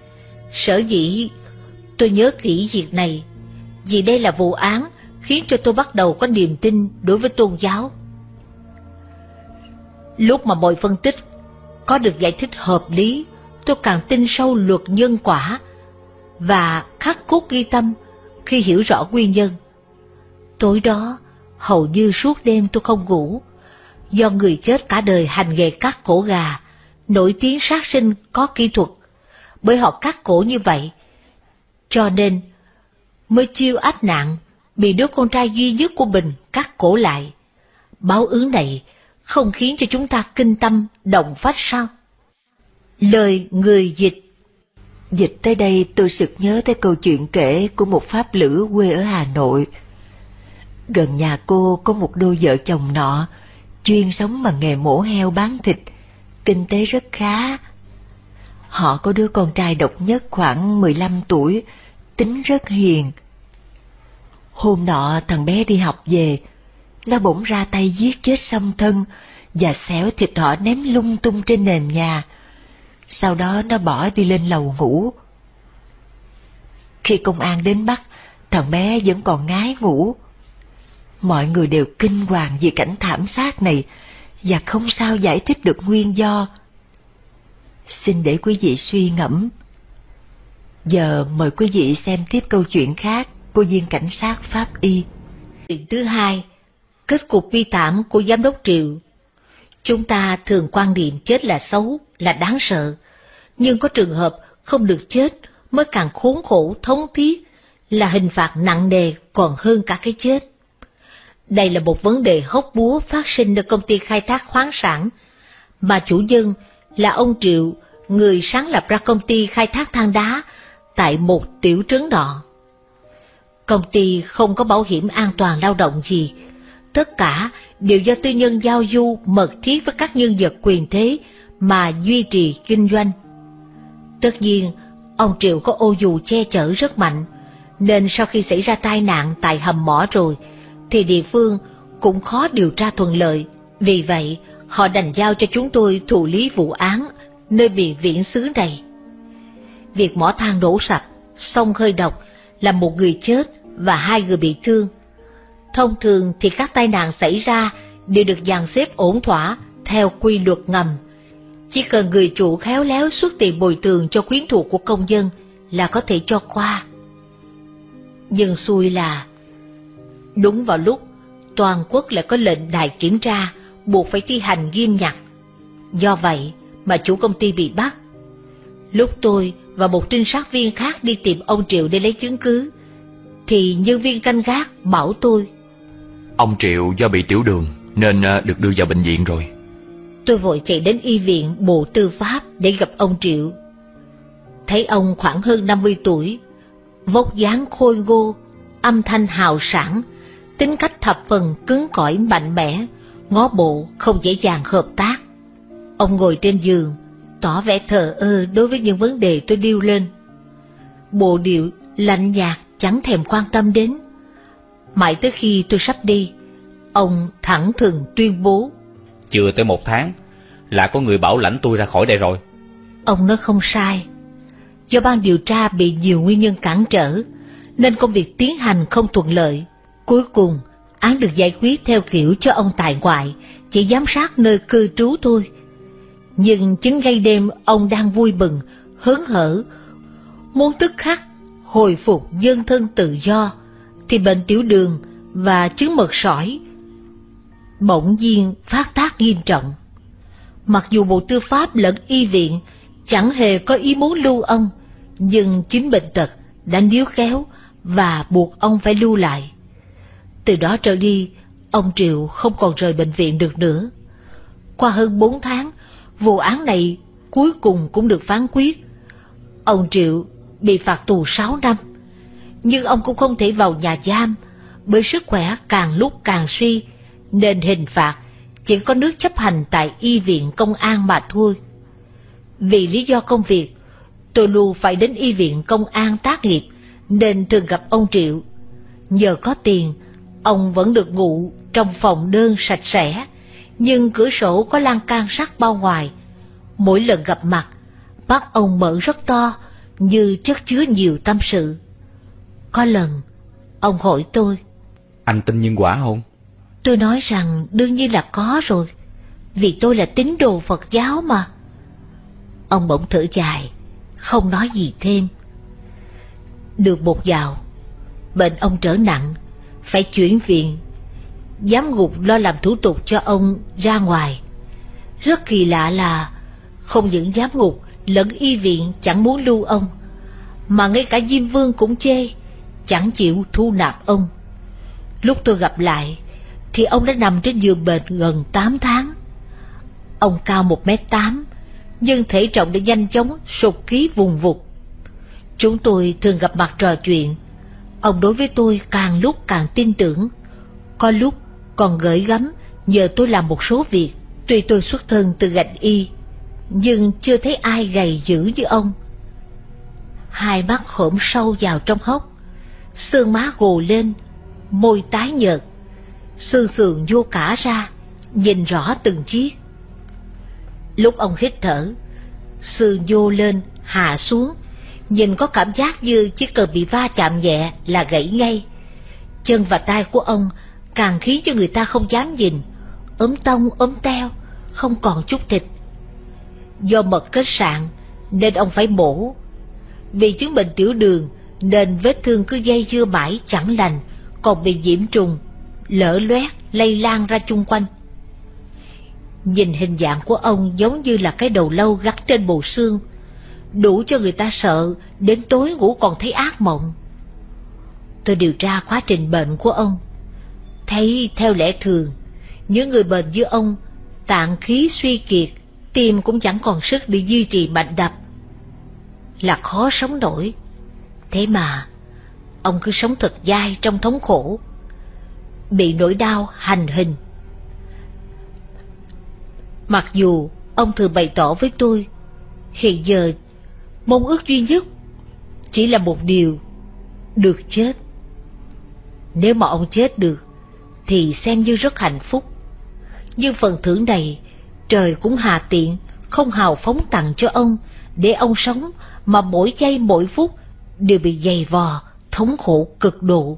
A: Sở dĩ tôi nhớ kỹ việc này vì đây là vụ án khiến cho tôi bắt đầu có niềm tin đối với tôn giáo. Lúc mà mọi phân tích có được giải thích hợp lý, tôi càng tin sâu luật nhân quả và khắc cốt ghi tâm khi hiểu rõ nguyên nhân. Tối đó, hầu như suốt đêm tôi không ngủ, do người chết cả đời hành nghề cắt cổ gà, nổi tiếng sát sinh có kỹ thuật. Bởi họ cắt cổ như vậy, cho nên mới chiêu ách nạn, bị đứa con trai duy nhất của mình cắt cổ lại. Báo ứng này không khiến cho chúng ta kinh tâm động phách sao? Lời người dịch.
I: Dịch tới đây tôi sực nhớ tới câu chuyện kể của một pháp lữ quê ở Hà Nội. Gần nhà cô có một đôi vợ chồng nọ, chuyên sống bằng nghề mổ heo bán thịt, kinh tế rất khá. Họ có đứa con trai độc nhất khoảng 15 tuổi, tính rất hiền. Hôm nọ thằng bé đi học về, nó bỗng ra tay giết chết song thân và xẻo thịt họ ném lung tung trên nền nhà. Sau đó nó bỏ đi lên lầu ngủ. Khi công an đến bắt, thằng bé vẫn còn ngái ngủ. Mọi người đều kinh hoàng vì cảnh thảm sát này và không sao giải thích được nguyên do. Xin để quý vị suy ngẫm. Giờ mời quý vị xem tiếp câu chuyện khác của viên cảnh sát pháp y.
A: Chuyện thứ hai, kết cục bi thảm của giám đốc Triệu. Chúng ta thường quan niệm chết là xấu, là đáng sợ, nhưng có trường hợp không được chết mới càng khốn khổ thống thiết, là hình phạt nặng nề còn hơn cả cái chết. Đây là một vấn đề hóc búa phát sinh ở công ty khai thác khoáng sản, mà chủ nhân là ông Triệu, người sáng lập ra công ty khai thác than đá tại một tiểu trấn nọ. Công ty không có bảo hiểm an toàn lao động gì, tất cả đều do tư nhân giao du mật thiết với các nhân vật quyền thế mà duy trì kinh doanh. Tất nhiên, ông Triệu có ô dù che chở rất mạnh, nên sau khi xảy ra tai nạn tại hầm mỏ rồi, thì địa phương cũng khó điều tra thuận lợi. Vì vậy, họ đành giao cho chúng tôi thụ lý vụ án nơi miền viễn xứ này. Việc mỏ than đổ sập, xông hơi độc là một người chết và 2 người bị thương. Thông thường thì các tai nạn xảy ra đều được dàn xếp ổn thỏa theo quy luật ngầm. Chỉ cần người chủ khéo léo xuất tiền bồi thường cho quyến thuộc của công dân là có thể cho qua. Nhưng xui là đúng vào lúc toàn quốc lại có lệnh đài kiểm tra buộc phải thi hành nghiêm ngặt. Do vậy mà chủ công ty bị bắt. Lúc tôi và một trinh sát viên khác đi tìm ông Triệu để lấy chứng cứ, thì nhân viên canh gác bảo tôi:
J: ông Triệu do bị tiểu đường nên được đưa vào bệnh viện rồi.
A: Tôi vội chạy đến y viện Bộ Tư pháp để gặp ông Triệu. Thấy ông khoảng hơn 50 tuổi, vóc dáng khôi ngô, âm thanh hào sảng, tính cách thập phần cứng cỏi mạnh mẽ, ngó bộ không dễ dàng hợp tác. Ông ngồi trên giường, tỏ vẻ thờ ơ đối với những vấn đề tôi điêu lên. Bộ điệu lạnh nhạt chẳng thèm quan tâm đến. Mãi tới khi tôi sắp đi, ông thẳng thừng tuyên bố:
B: chưa tới 1 tháng là có người bảo lãnh tôi ra khỏi đây rồi.
A: Ông nói không sai. Do ban điều tra bị nhiều nguyên nhân cản trở, nên công việc tiến hành không thuận lợi. Cuối cùng, án được giải quyết theo kiểu cho ông tại ngoại, chỉ giám sát nơi cư trú thôi. Nhưng chính ngay đêm ông đang vui mừng, hớn hở, muốn tức khắc hồi phục nhân thân tự do, thì bệnh tiểu đường và chứng mật sỏi bỗng nhiên phát tác nghiêm trọng. Mặc dù Bộ Tư pháp lẫn y viện chẳng hề có ý muốn lưu ông, nhưng chính bệnh tật đã níu kéo và buộc ông phải lưu lại. Từ đó trở đi, ông Triệu không còn rời bệnh viện được nữa. Qua hơn 4 tháng, vụ án này cuối cùng cũng được phán quyết. Ông Triệu bị phạt tù 6 năm, nhưng ông cũng không thể vào nhà giam, bởi sức khỏe càng lúc càng suy, nên hình phạt chỉ có nước chấp hành tại y viện công an mà thôi. Vì lý do công việc, tôi luôn phải đến y viện công an tác nghiệp, nên thường gặp ông Triệu. Nhờ có tiền, ông vẫn được ngủ trong phòng đơn sạch sẽ, nhưng cửa sổ có lan can sắt bao ngoài. Mỗi lần gặp mặt, mắt ông mở rất to, như chất chứa nhiều tâm sự. Có lần, ông hỏi tôi:
B: anh tin nhân quả không?
A: Tôi nói rằng đương nhiên là có rồi, vì tôi là tín đồ Phật giáo mà. Ông bỗng thở dài, không nói gì thêm. Được một dạo, bệnh ông trở nặng, phải chuyển viện. Giám ngục lo làm thủ tục cho ông ra ngoài. Rất kỳ lạ là không những giám ngục lẫn y viện chẳng muốn lưu ông, mà ngay cả Diêm Vương cũng chê, chẳng chịu thu nạp ông. Lúc tôi gặp lại thì ông đã nằm trên giường bệnh gần 8 tháng. Ông cao 1m8, nhưng thể trọng đã nhanh chóng sụt ký vùng vụt. Chúng tôi thường gặp mặt trò chuyện. Ông đối với tôi càng lúc càng tin tưởng, có lúc còn gửi gắm nhờ tôi làm một số việc. Tuy tôi xuất thân từ ngành y, nhưng chưa thấy ai gầy dữ như ông. Hai mắt khổm sâu vào trong hốc, xương má gồ lên, môi tái nhợt, xương sườn nhô cả ra, nhìn rõ từng chiếc. Lúc ông hít thở, xương nhô lên hạ xuống, nhìn có cảm giác như chỉ cần bị va chạm nhẹ là gãy ngay. Chân và tay của ông càng khiến cho người ta không dám nhìn, ốm tông ốm teo, không còn chút thịt. Do mật kết sạn nên ông phải mổ. Vì chứng bệnh tiểu đường nên vết thương cứ dây dưa mãi chẳng lành, còn bị nhiễm trùng, lở loét lây lan ra chung quanh. Nhìn hình dạng của ông giống như là cái đầu lâu gắn trên bộ xương, đủ cho người ta sợ đến tối ngủ còn thấy ác mộng. Tôi điều tra quá trình bệnh của ông, thấy theo lẽ thường, những người bệnh như ông tạng khí suy kiệt, tim cũng chẳng còn sức để duy trì mạch đập, là khó sống nổi. Thế mà ông cứ sống thật dai trong thống khổ, bị nỗi đau hành hình. Mặc dù ông thường bày tỏ với tôi, hiện giờ mong ước duy nhất chỉ là một điều, được chết. Nếu mà ông chết được thì xem như rất hạnh phúc. Nhưng phần thưởng này trời cũng hà tiện, không hào phóng tặng cho ông, để ông sống mà mỗi giây mỗi phút đều bị giày vò, thống khổ cực độ.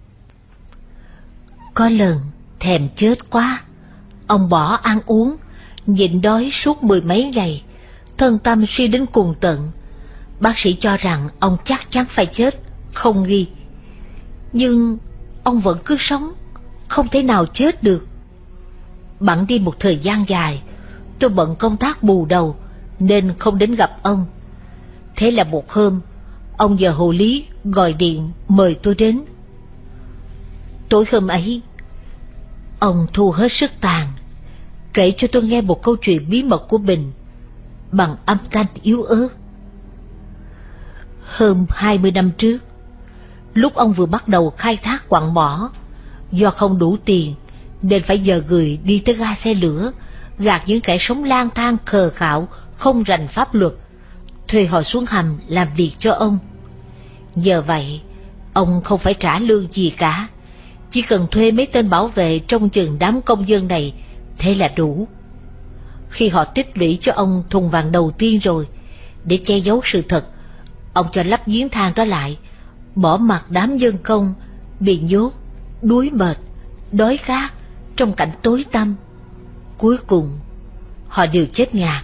A: Có lần thèm chết quá, ông bỏ ăn uống, nhịn đói suốt 10 mấy ngày, thân tâm suy đến cùng tận. Bác sĩ cho rằng ông chắc chắn phải chết, không nghi. Nhưng ông vẫn cứ sống, không thể nào chết được. Bẵng đi một thời gian dài, tôi bận công tác bù đầu nên không đến gặp ông. Thế là một hôm, ông già hộ lý gọi điện mời tôi đến. Tối hôm ấy, ông thu hết sức tàn, kể cho tôi nghe một câu chuyện bí mật của mình bằng âm thanh yếu ớt. Hơn 20 năm trước, lúc ông vừa bắt đầu khai thác quặng mỏ, do không đủ tiền nên phải nhờ người đi tới ga xe lửa, gạt những kẻ sống lang thang khờ khạo không rành pháp luật, thuê họ xuống hầm làm việc cho ông. Nhờ vậy, ông không phải trả lương gì cả, chỉ cần thuê mấy tên bảo vệ trông chừng đám công dân này, thế là đủ. Khi họ tích lũy cho ông thùng vàng đầu tiên rồi, để che giấu sự thật, ông cho lắp giếng than đó lại, bỏ mặc đám dân công bị nhốt, đuối mệt, đói khát trong cảnh tối tăm. Cuối cùng, họ đều chết ngạt.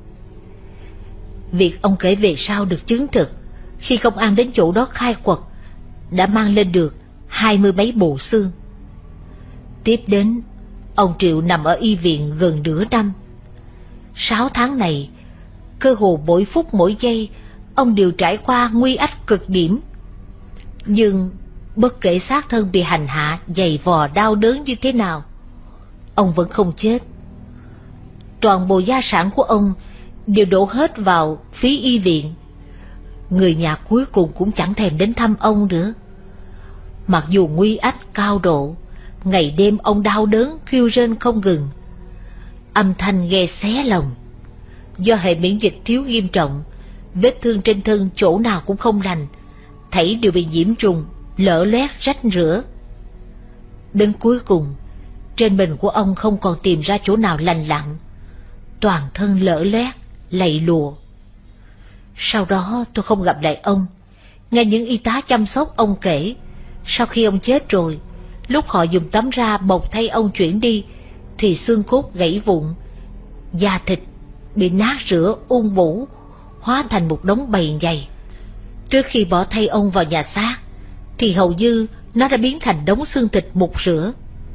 A: Việc ông kể về sau được chứng thực khi công an đến chỗ đó khai quật, đã mang lên được 20 mấy bộ xương. Tiếp đến, ông Triệu nằm ở y viện gần nửa năm. 6 tháng này, cơ hồ mỗi phút mỗi giây, ông đều trải qua nguy ách cực điểm. Nhưng bất kể xác thân bị hành hạ, dày vò đau đớn như thế nào, ông vẫn không chết. Toàn bộ gia sản của ông đều đổ hết vào phí y viện. Người nhà cuối cùng cũng chẳng thèm đến thăm ông nữa. Mặc dù nguy ách cao độ, ngày đêm ông đau đớn kêu rên không ngừng, âm thanh nghe xé lòng. Do hệ miễn dịch thiếu nghiêm trọng, vết thương trên thân chỗ nào cũng không lành, thảy đều bị nhiễm trùng, lở loét rách rữa. Đến cuối cùng, trên mình của ông không còn tìm ra chỗ nào lành lặn, toàn thân lở loét, lầy lùa. Sau đó tôi không gặp lại ông. Nghe những y tá chăm sóc ông kể, sau khi ông chết rồi, lúc họ dùng tấm ra bọc thay ông chuyển đi, thì xương cốt gãy vụn, da thịt bị nát rữa ung bủ, hóa thành một đống bầy nhầy. Trước khi bỏ thay ông vào nhà xác, thì hầu như nó đã biến thành đống xương thịt mục rửa.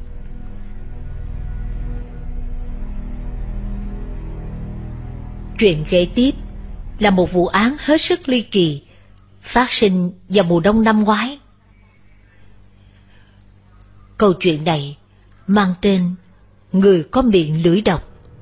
A: Chuyện kể tiếp là một vụ án hết sức ly kỳ, phát sinh vào mùa đông năm ngoái. Câu chuyện này mang tên Người có miệng lưỡi độc.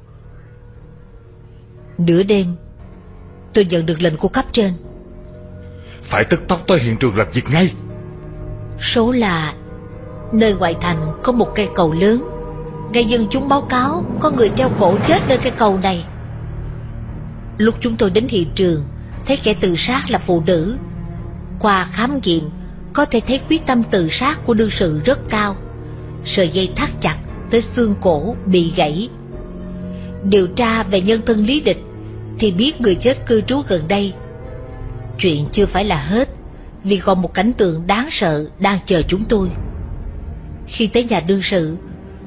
A: Nửa đêm, tôi nhận được lệnh của cấp trên.
K: Phải tức tốc tới hiện trường làm việc ngay.
A: Số là nơi ngoại thành có một cây cầu lớn. Nghe dân chúng báo cáo có người treo cổ chết nơi cây cầu này. Lúc chúng tôi đến hiện trường, thấy kẻ tự sát là phụ nữ. Qua khám nghiệm, có thể thấy quyết tâm tự sát của đương sự rất cao. Sợi dây thắt chặt tới xương cổ bị gãy. Điều tra về nhân thân lý lịch thì biết người chết cư trú gần đây. Chuyện chưa phải là hết, vì còn một cảnh tượng đáng sợ đang chờ chúng tôi. Khi tới nhà đương sự,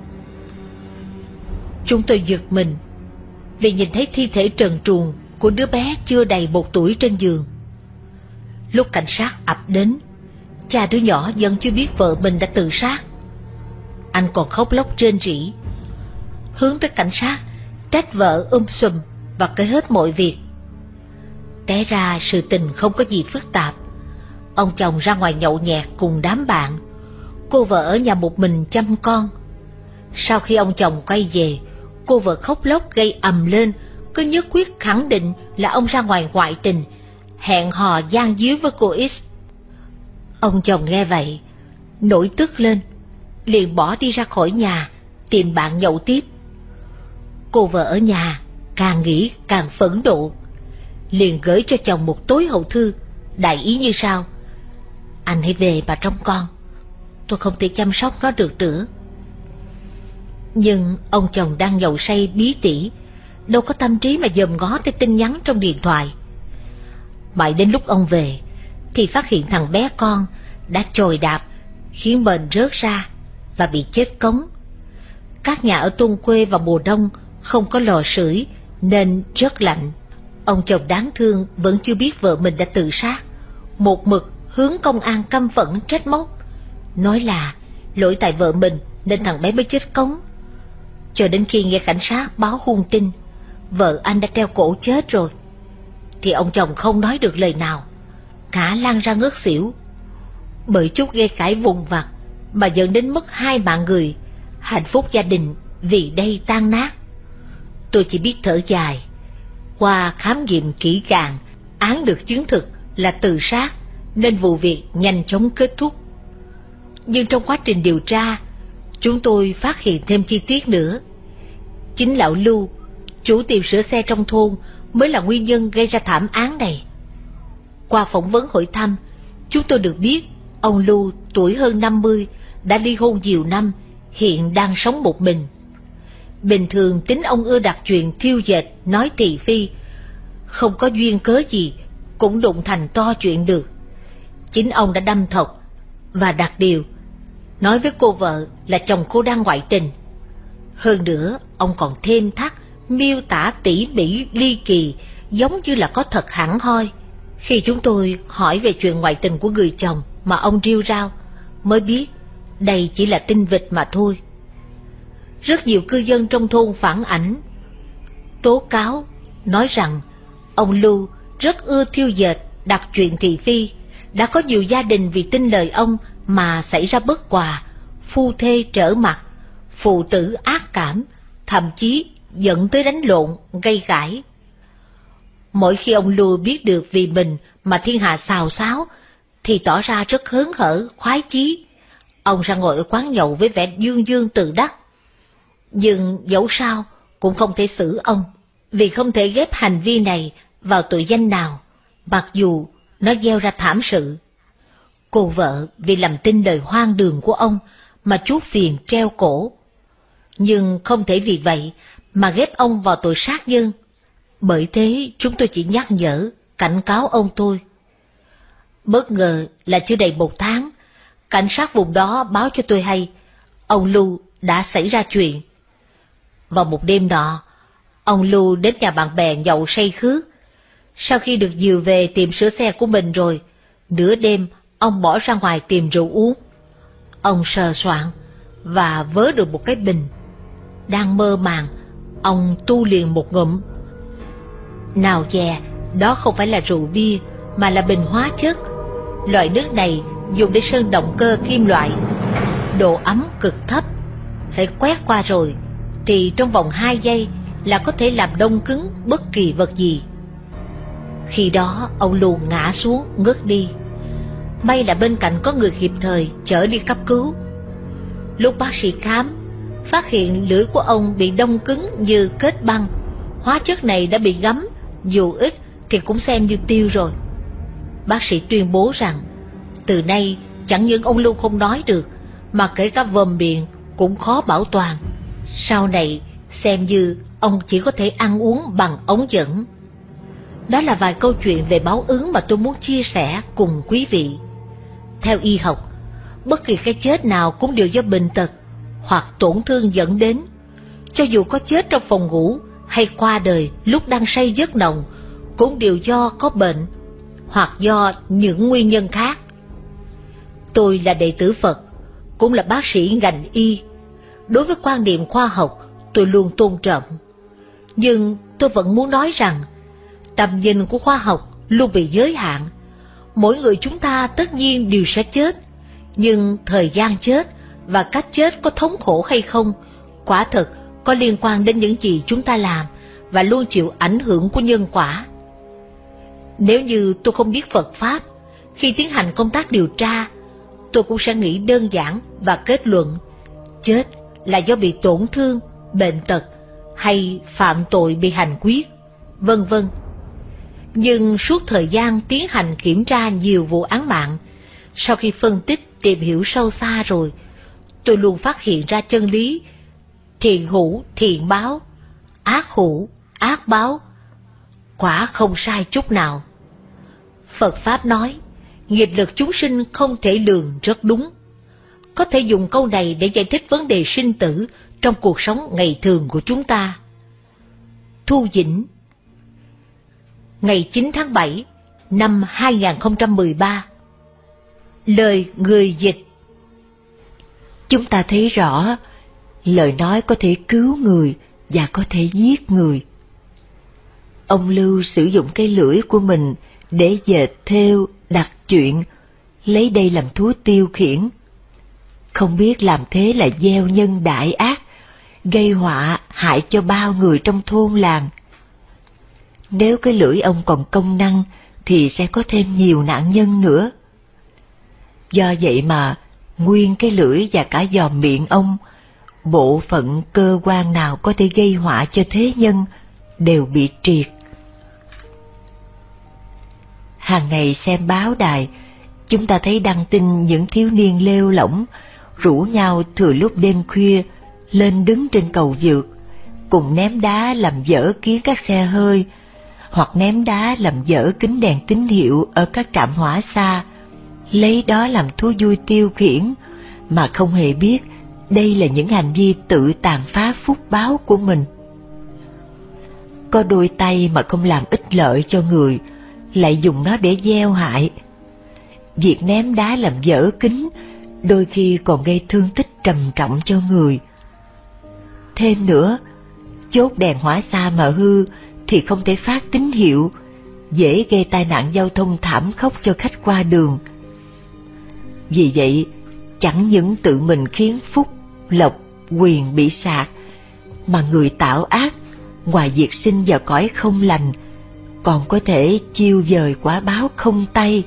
A: chúng tôi giật mình vì nhìn thấy thi thể trần truồng của đứa bé chưa đầy 1 tuổi trên giường. Lúc cảnh sát ập đến, cha đứa nhỏ vẫn chưa biết vợ mình đã tự sát. Anh còn khóc lóc rên rỉ, hướng tới cảnh sát trách vợ sùm và kể hết mọi việc. Té ra sự tình không có gì phức tạp. Ông chồng ra ngoài nhậu nhẹt cùng đám bạn, cô vợ ở nhà một mình chăm con. Sau khi ông chồng quay về, cô vợ khóc lóc gây ầm lên, cứ nhất quyết khẳng định là ông ra ngoài ngoại tình, hẹn hò gian díu với cô X. Ông chồng nghe vậy, nổi tức lên, liền bỏ đi ra khỏi nhà, tìm bạn nhậu tiếp. Cô vợ ở nhà càng nghĩ càng phẫn nộ, liền gửi cho chồng một tối hậu thư, đại ý như sau: anh hãy về mà trông con, tôi không thể chăm sóc nó được nữa. Nhưng ông chồng đang nhậu say bí tỉ, đâu có tâm trí mà dòm ngó tới tin nhắn trong điện thoại. Mãi đến lúc ông về thì phát hiện thằng bé con đã chồi đạp, khiến mền rớt ra và bị chết cống. Các nhà ở thôn quê vào mùa đông không có lò sưởi nên rất lạnh. Ông chồng đáng thương vẫn chưa biết vợ mình đã tự sát, một mực hướng công an căm phẫn trách móc, nói là lỗi tại vợ mình nên thằng bé mới chết cống. Cho đến khi nghe cảnh sát báo hung tin vợ anh đã treo cổ chết rồi, thì ông chồng không nói được lời nào, ngã lăn ra ngất xỉu. Bởi chút gây cãi vùng vặt mà dẫn đến mất 2 mạng người, hạnh phúc gia đình vì đây tan nát. Tôi chỉ biết thở dài. Qua khám nghiệm kỹ càng, án được chứng thực là tự sát nên vụ việc nhanh chóng kết thúc. Nhưng trong quá trình điều tra, chúng tôi phát hiện thêm chi tiết nữa. Chính lão Lưu, chủ tiệm sửa xe trong thôn, mới là nguyên nhân gây ra thảm án này. Qua phỏng vấn hỏi thăm, chúng tôi được biết ông Lưu tuổi hơn 50, đã ly hôn nhiều năm, hiện đang sống một mình. Bình thường tính ông ưa đặt chuyện thiêu dệt, nói thị phi, không có duyên cớ gì cũng đụng thành to chuyện được. Chính ông đã đâm thọc và đặt điều, nói với cô vợ là chồng cô đang ngoại tình. Hơn nữa, ông còn thêm thắt, miêu tả tỉ mỉ ly kỳ, giống như là có thật hẳn hoi. Khi chúng tôi hỏi về chuyện ngoại tình của người chồng mà ông rêu rao, mới biết đây chỉ là tin vịt mà thôi. Rất nhiều cư dân trong thôn phản ảnh, tố cáo, nói rằng ông Lưu rất ưa thiêu dệt, đặt chuyện thị phi. Đã có nhiều gia đình vì tin lời ông mà xảy ra bất hòa, phu thê trở mặt, phụ tử ác cảm, thậm chí dẫn tới đánh lộn, gây gãi. Mỗi khi ông Lưu biết được vì mình mà thiên hạ xào xáo, thì tỏ ra rất hớn hở, khoái chí. Ông ra ngồi ở quán nhậu với vẻ dương dương tự đắc. Nhưng dẫu sao cũng không thể xử ông, vì không thể ghép hành vi này vào tội danh nào, mặc dù nó gieo ra thảm sự. Cô vợ vì làm tin lời hoang đường của ông mà chuốc phiền treo cổ. Nhưng không thể vì vậy mà ghép ông vào tội sát nhân. Bởi thế chúng tôi chỉ nhắc nhở, cảnh cáo ông thôi. Bất ngờ là chưa đầy 1 tháng, cảnh sát vùng đó báo cho tôi hay ông Lưu đã xảy ra chuyện. Vào một đêm nọ, ông Lưu đến nhà bạn bè nhậu say khước. Sau khi được dìu về tiệm sửa xe của mình rồi, nửa đêm ông bỏ ra ngoài tìm rượu uống. Ông sờ soạn và vớ được một cái bình. Đang mơ màng, ông tu liền một ngụm. Nào dè, đó không phải là rượu bia mà là bình hóa chất. Loại nước này dùng để sơn động cơ kim loại, độ ấm cực thấp. Hễ quét qua rồi thì trong vòng 2 giây là có thể làm đông cứng bất kỳ vật gì. Khi đó ông Lưu ngã xuống ngất đi. May là bên cạnh có người kịp thời chở đi cấp cứu. Lúc bác sĩ khám, phát hiện lưỡi của ông bị đông cứng như kết băng. Hóa chất này đã bị ngấm, dù ít thì cũng xem như tiêu rồi. Bác sĩ tuyên bố rằng từ nay chẳng những ông Lưu không nói được, mà kể cả vòm miệng cũng khó bảo toàn. Sau này xem như ông chỉ có thể ăn uống bằng ống dẫn. Đó là vài câu chuyện về báo ứng mà tôi muốn chia sẻ cùng quý vị. Theo y học, bất kỳ cái chết nào cũng đều do bệnh tật hoặc tổn thương dẫn đến. Cho dù có chết trong phòng ngủ hay qua đời lúc đang say giấc nồng, cũng đều do có bệnh hoặc do những nguyên nhân khác. Tôi là đệ tử Phật, cũng là bác sĩ ngành y. Đối với quan niệm khoa học, tôi luôn tôn trọng. Nhưng tôi vẫn muốn nói rằng, tầm nhìn của khoa học luôn bị giới hạn. Mỗi người chúng ta tất nhiên đều sẽ chết, nhưng thời gian chết và cách chết có thống khổ hay không, quả thực có liên quan đến những gì chúng ta làm và luôn chịu ảnh hưởng của nhân quả. Nếu như tôi không biết Phật Pháp, khi tiến hành công tác điều tra, tôi cũng sẽ nghĩ đơn giản và kết luận chết là do bị tổn thương, bệnh tật hay phạm tội bị hành quyết, vân vân. Nhưng suốt thời gian tiến hành kiểm tra nhiều vụ án mạng, sau khi phân tích tìm hiểu sâu xa rồi, tôi luôn phát hiện ra chân lý thiện hữu thiện báo, ác hữu ác báo, quả không sai chút nào. Phật Pháp nói, nghiệp lực chúng sinh không thể lường rất đúng. Có thể dùng câu này để giải thích vấn đề sinh tử trong cuộc sống ngày thường của chúng ta. Thu Dĩnh, ngày 9 tháng 7 năm 2013. Lời người dịch.
I: Chúng ta thấy rõ, lời nói có thể cứu người và có thể giết người. Ông Lưu sử dụng cái lưỡi của mình để dệt thêu, đặt chuyện, lấy đây làm thú tiêu khiển. Không biết làm thế là gieo nhân đại ác, gây họa hại cho bao người trong thôn làng. Nếu cái lưỡi ông còn công năng thì sẽ có thêm nhiều nạn nhân nữa. Do vậy mà nguyên cái lưỡi và cả giòm miệng ông, bộ phận cơ quan nào có thể gây họa cho thế nhân đều bị triệt. Hàng ngày xem báo đài, chúng ta thấy đăng tin những thiếu niên lêu lỏng rủ nhau thừa lúc đêm khuya lên đứng trên cầu vượt, cùng ném đá làm dở kiến các xe hơi, hoặc ném đá làm dở kính đèn tín hiệu ở các trạm hỏa xa, lấy đó làm thú vui tiêu khiển, mà không hề biết đây là những hành vi tự tàn phá phúc báo của mình. Có đôi tay mà không làm ích lợi cho người, lại dùng nó để gieo hại. Việc ném đá làm dở kính đôi khi còn gây thương tích trầm trọng cho người. Thêm nữa, chốt đèn hỏa xa mà hư thì không thể phát tín hiệu, dễ gây tai nạn giao thông thảm khốc cho khách qua đường. Vì vậy, chẳng những tự mình khiến phúc, lộc, quyền bị sạc, mà người tạo ác, ngoài việc sinh vào cõi không lành, còn có thể chiêu dời quả báo không tay.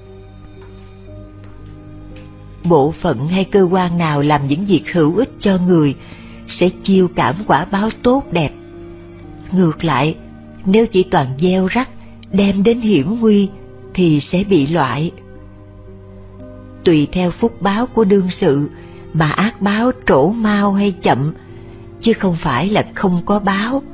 I: Bộ phận hay cơ quan nào làm những việc hữu ích cho người sẽ chiêu cảm quả báo tốt đẹp. Ngược lại, nếu chỉ toàn gieo rắc, đem đến hiểm nguy thì sẽ bị loại. Tùy theo phúc báo của đương sự mà ác báo trổ mau hay chậm, chứ không phải là không có báo.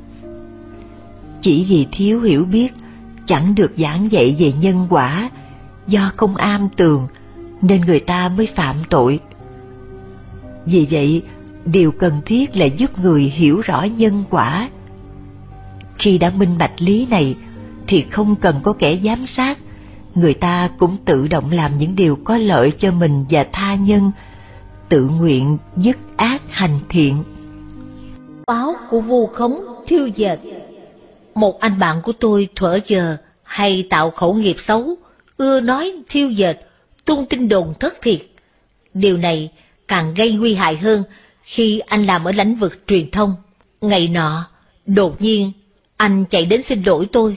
I: Chỉ vì thiếu hiểu biết, chẳng được giảng dạy về nhân quả, do không am tường nên người ta mới phạm tội. Vì vậy, điều cần thiết là giúp người hiểu rõ nhân quả. Khi đã minh bạch lý này thì không cần có kẻ giám sát, người ta cũng tự động làm những điều có lợi cho mình và tha nhân, tự nguyện dứt ác hành thiện.
A: Báo của vu khống thiêu dệt. Một anh bạn của tôi thuở giờ hay tạo khẩu nghiệp xấu, ưa nói thiêu dệt, tung tin đồn thất thiệt. Điều này càng gây nguy hại hơn khi anh làm ở lĩnh vực truyền thông. Ngày nọ, đột nhiên, anh chạy đến xin lỗi tôi.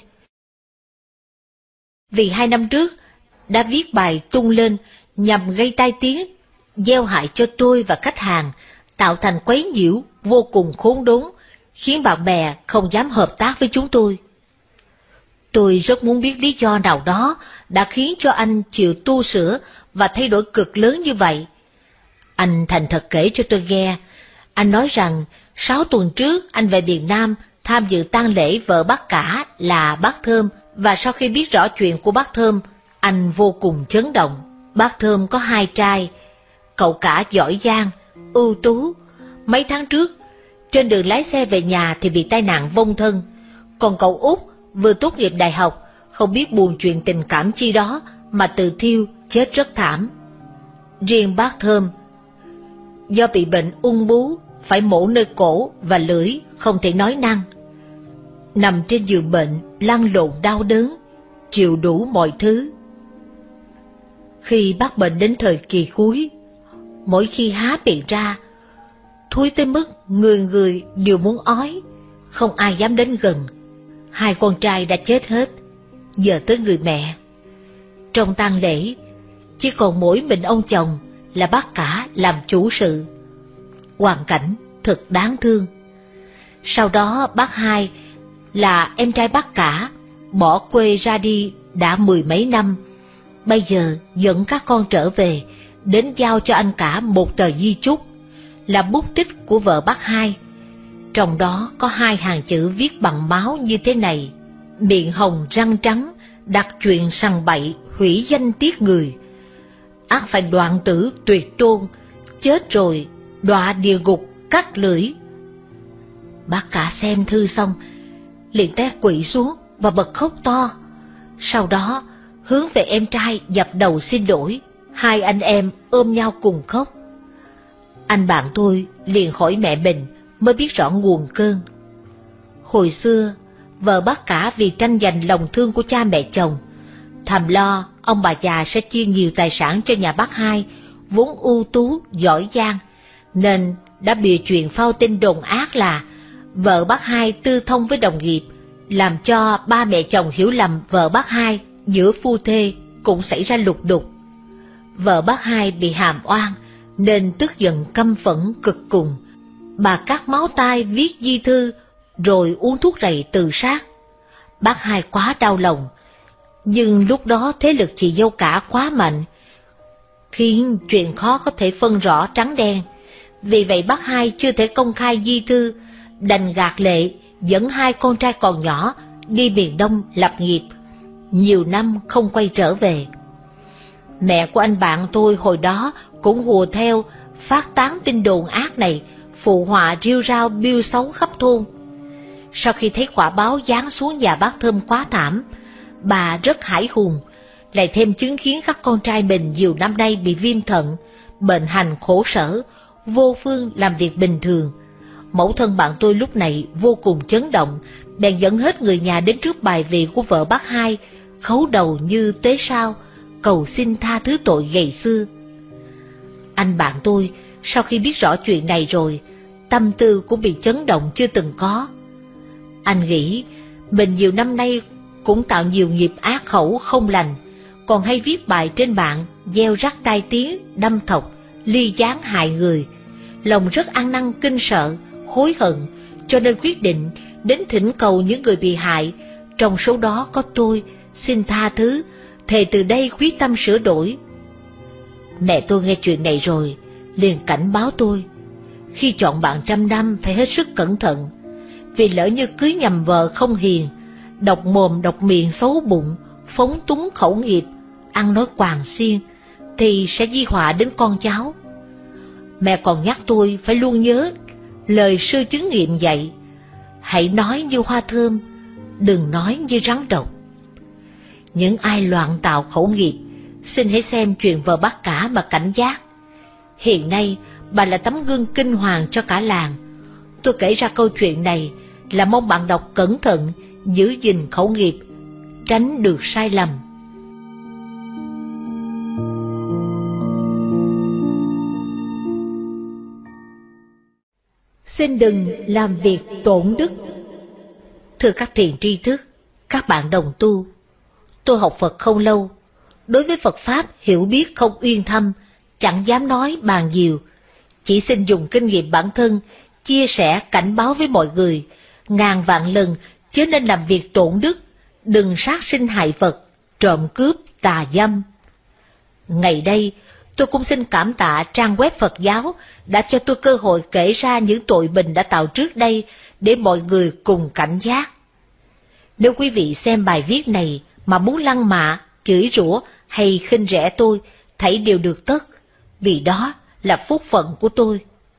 A: Vì 2 năm trước, đã viết bài tung lên nhằm gây tai tiếng, gieo hại cho tôi và khách hàng, tạo thành quấy nhiễu vô cùng khốn đốn, khiến bạn bè không dám hợp tác với chúng tôi. Tôi rất muốn biết lý do nào đó đã khiến cho anh chịu tu sửa và thay đổi cực lớn như vậy. Anh thành thật kể cho tôi nghe. Anh nói rằng 6 tuần trước anh về miền Nam tham dự tang lễ vợ bác cả là bác Thơm, và sau khi biết rõ chuyện của bác Thơm, anh vô cùng chấn động. Bác Thơm có 2 trai, cậu cả giỏi giang, ưu tú. Mấy tháng trước, trên đường lái xe về nhà thì bị tai nạn vong thân, còn cậu út vừa tốt nghiệp đại học, không biết buồn chuyện tình cảm chi đó mà tự thiêu chết rất thảm. Riêng bác Thơm, do bị bệnh ung bướu, phải mổ nơi cổ và lưỡi, không thể nói năng. Nằm trên giường bệnh, lăn lộn đau đớn, chịu đủ mọi thứ. Khi bác bệnh đến thời kỳ cuối, mỗi khi há miệng ra, thúi tới mức người người đều muốn ói, không ai dám đến gần. 2 con trai đã chết hết, giờ tới người mẹ. Trong tang lễ, chỉ còn mỗi mình ông chồng là bác cả làm chủ sự. Hoàn cảnh thật đáng thương. Sau đó bác hai là em trai bác cả bỏ quê ra đi đã 10 mấy năm. Bây giờ dẫn các con trở về, đến giao cho anh cả một tờ di chúc, là bút tích của vợ bác hai. Trong đó có 2 hàng chữ viết bằng máu như thế này: miệng hồng răng trắng, đặt chuyện sằng bậy hủy danh tiết người, ắt phải đoạn tử tuyệt tôn, chết rồi đọa địa ngục cắt lưỡi. Bác cả xem thư xong, liền té quỵ xuống và bật khóc to. Sau đó hướng về em trai dập đầu xin lỗi. Hai anh em ôm nhau cùng khóc. Anh bạn tôi liền hỏi mẹ mình mới biết rõ nguồn cơn. Hồi xưa, vợ bác cả vì tranh giành lòng thương của cha mẹ chồng, thầm lo ông bà già sẽ chia nhiều tài sản cho nhà bác hai, vốn ưu tú, giỏi giang, nên đã bịa chuyện phao tin đồn ác là vợ bác hai tư thông với đồng nghiệp, làm cho ba mẹ chồng hiểu lầm vợ bác hai, giữa phu thê cũng xảy ra lục đục. Vợ bác hai bị hàm oan nên tức giận căm phẫn cực cùng. Bà cắt máu tai viết di thư rồi uống thuốc rầy tự sát. Bác hai quá đau lòng, nhưng lúc đó thế lực chị dâu cả quá mạnh, khiến chuyện khó có thể phân rõ trắng đen. Vì vậy bác hai chưa thể công khai di thư, đành gạt lệ dẫn hai con trai còn nhỏ đi miền Đông lập nghiệp, nhiều năm không quay trở về. Mẹ của anh bạn tôi hồi đó cũng hùa theo phát tán tin đồn ác này, phụ họa rêu rao biêu xấu khắp thôn. Sau khi thấy quả báo giáng xuống nhà bác Thơm quá thảm, bà rất hãi hùng, lại thêm chứng kiến các con trai mình nhiều năm nay bị viêm thận, bệnh hành khổ sở, vô phương làm việc bình thường. Mẫu thân bạn tôi lúc này vô cùng chấn động, bèn dẫn hết người nhà đến trước bài vị của vợ bác hai, khấu đầu như tế sao, cầu xin tha thứ tội ngày xưa. Anh bạn tôi sau khi biết rõ chuyện này rồi, tâm tư cũng bị chấn động chưa từng có. Anh nghĩ mình nhiều năm nay cũng tạo nhiều nghiệp ác khẩu không lành, còn hay viết bài trên mạng gieo rắc tai tiếng, đâm thọc, ly gián hại người. Lòng rất ăn năn kinh sợ, hối hận, cho nên quyết định đến thỉnh cầu những người bị hại, trong số đó có tôi, xin tha thứ, thề từ đây quyết tâm sửa đổi. Mẹ tôi nghe chuyện này rồi, liền cảnh báo tôi, khi chọn bạn trăm năm phải hết sức cẩn thận, vì lỡ như cưới nhầm vợ không hiền, độc mồm độc miệng xấu bụng, phóng túng khẩu nghiệp, ăn nói quàng xiên, thì sẽ di họa đến con cháu. Mẹ còn nhắc tôi phải luôn nhớ lời sư chứng nghiệm dạy, hãy nói như hoa thơm, đừng nói như rắn độc. Những ai loạn tạo khẩu nghiệp, xin hãy xem chuyện vợ bác cả mà cảnh giác. Hiện nay bà là tấm gương kinh hoàng cho cả làng. Tôi kể ra câu chuyện này là mong bạn đọc cẩn thận, giữ gìn khẩu nghiệp, tránh được sai lầm. Xin đừng làm việc tổn đức. Thưa các thiền tri thức, các bạn đồng tu, tôi học Phật không lâu, đối với Phật Pháp hiểu biết không uyên thâm, chẳng dám nói bàn nhiều, chỉ xin dùng kinh nghiệm bản thân, chia sẻ cảnh báo với mọi người, ngàn vạn lần chớ nên làm việc tổn đức, đừng sát sinh hại vật, trộm cướp, tà dâm. Ngày đây, tôi cũng xin cảm tạ trang web Phật giáo đã cho tôi cơ hội kể ra những tội bình đã tạo trước đây để mọi người cùng cảnh giác. Nếu quý vị xem bài viết này mà muốn lăng mạ, chửi rủa hay khinh rẻ tôi, thảy đều được tất, vì đó là phúc phận của tôi.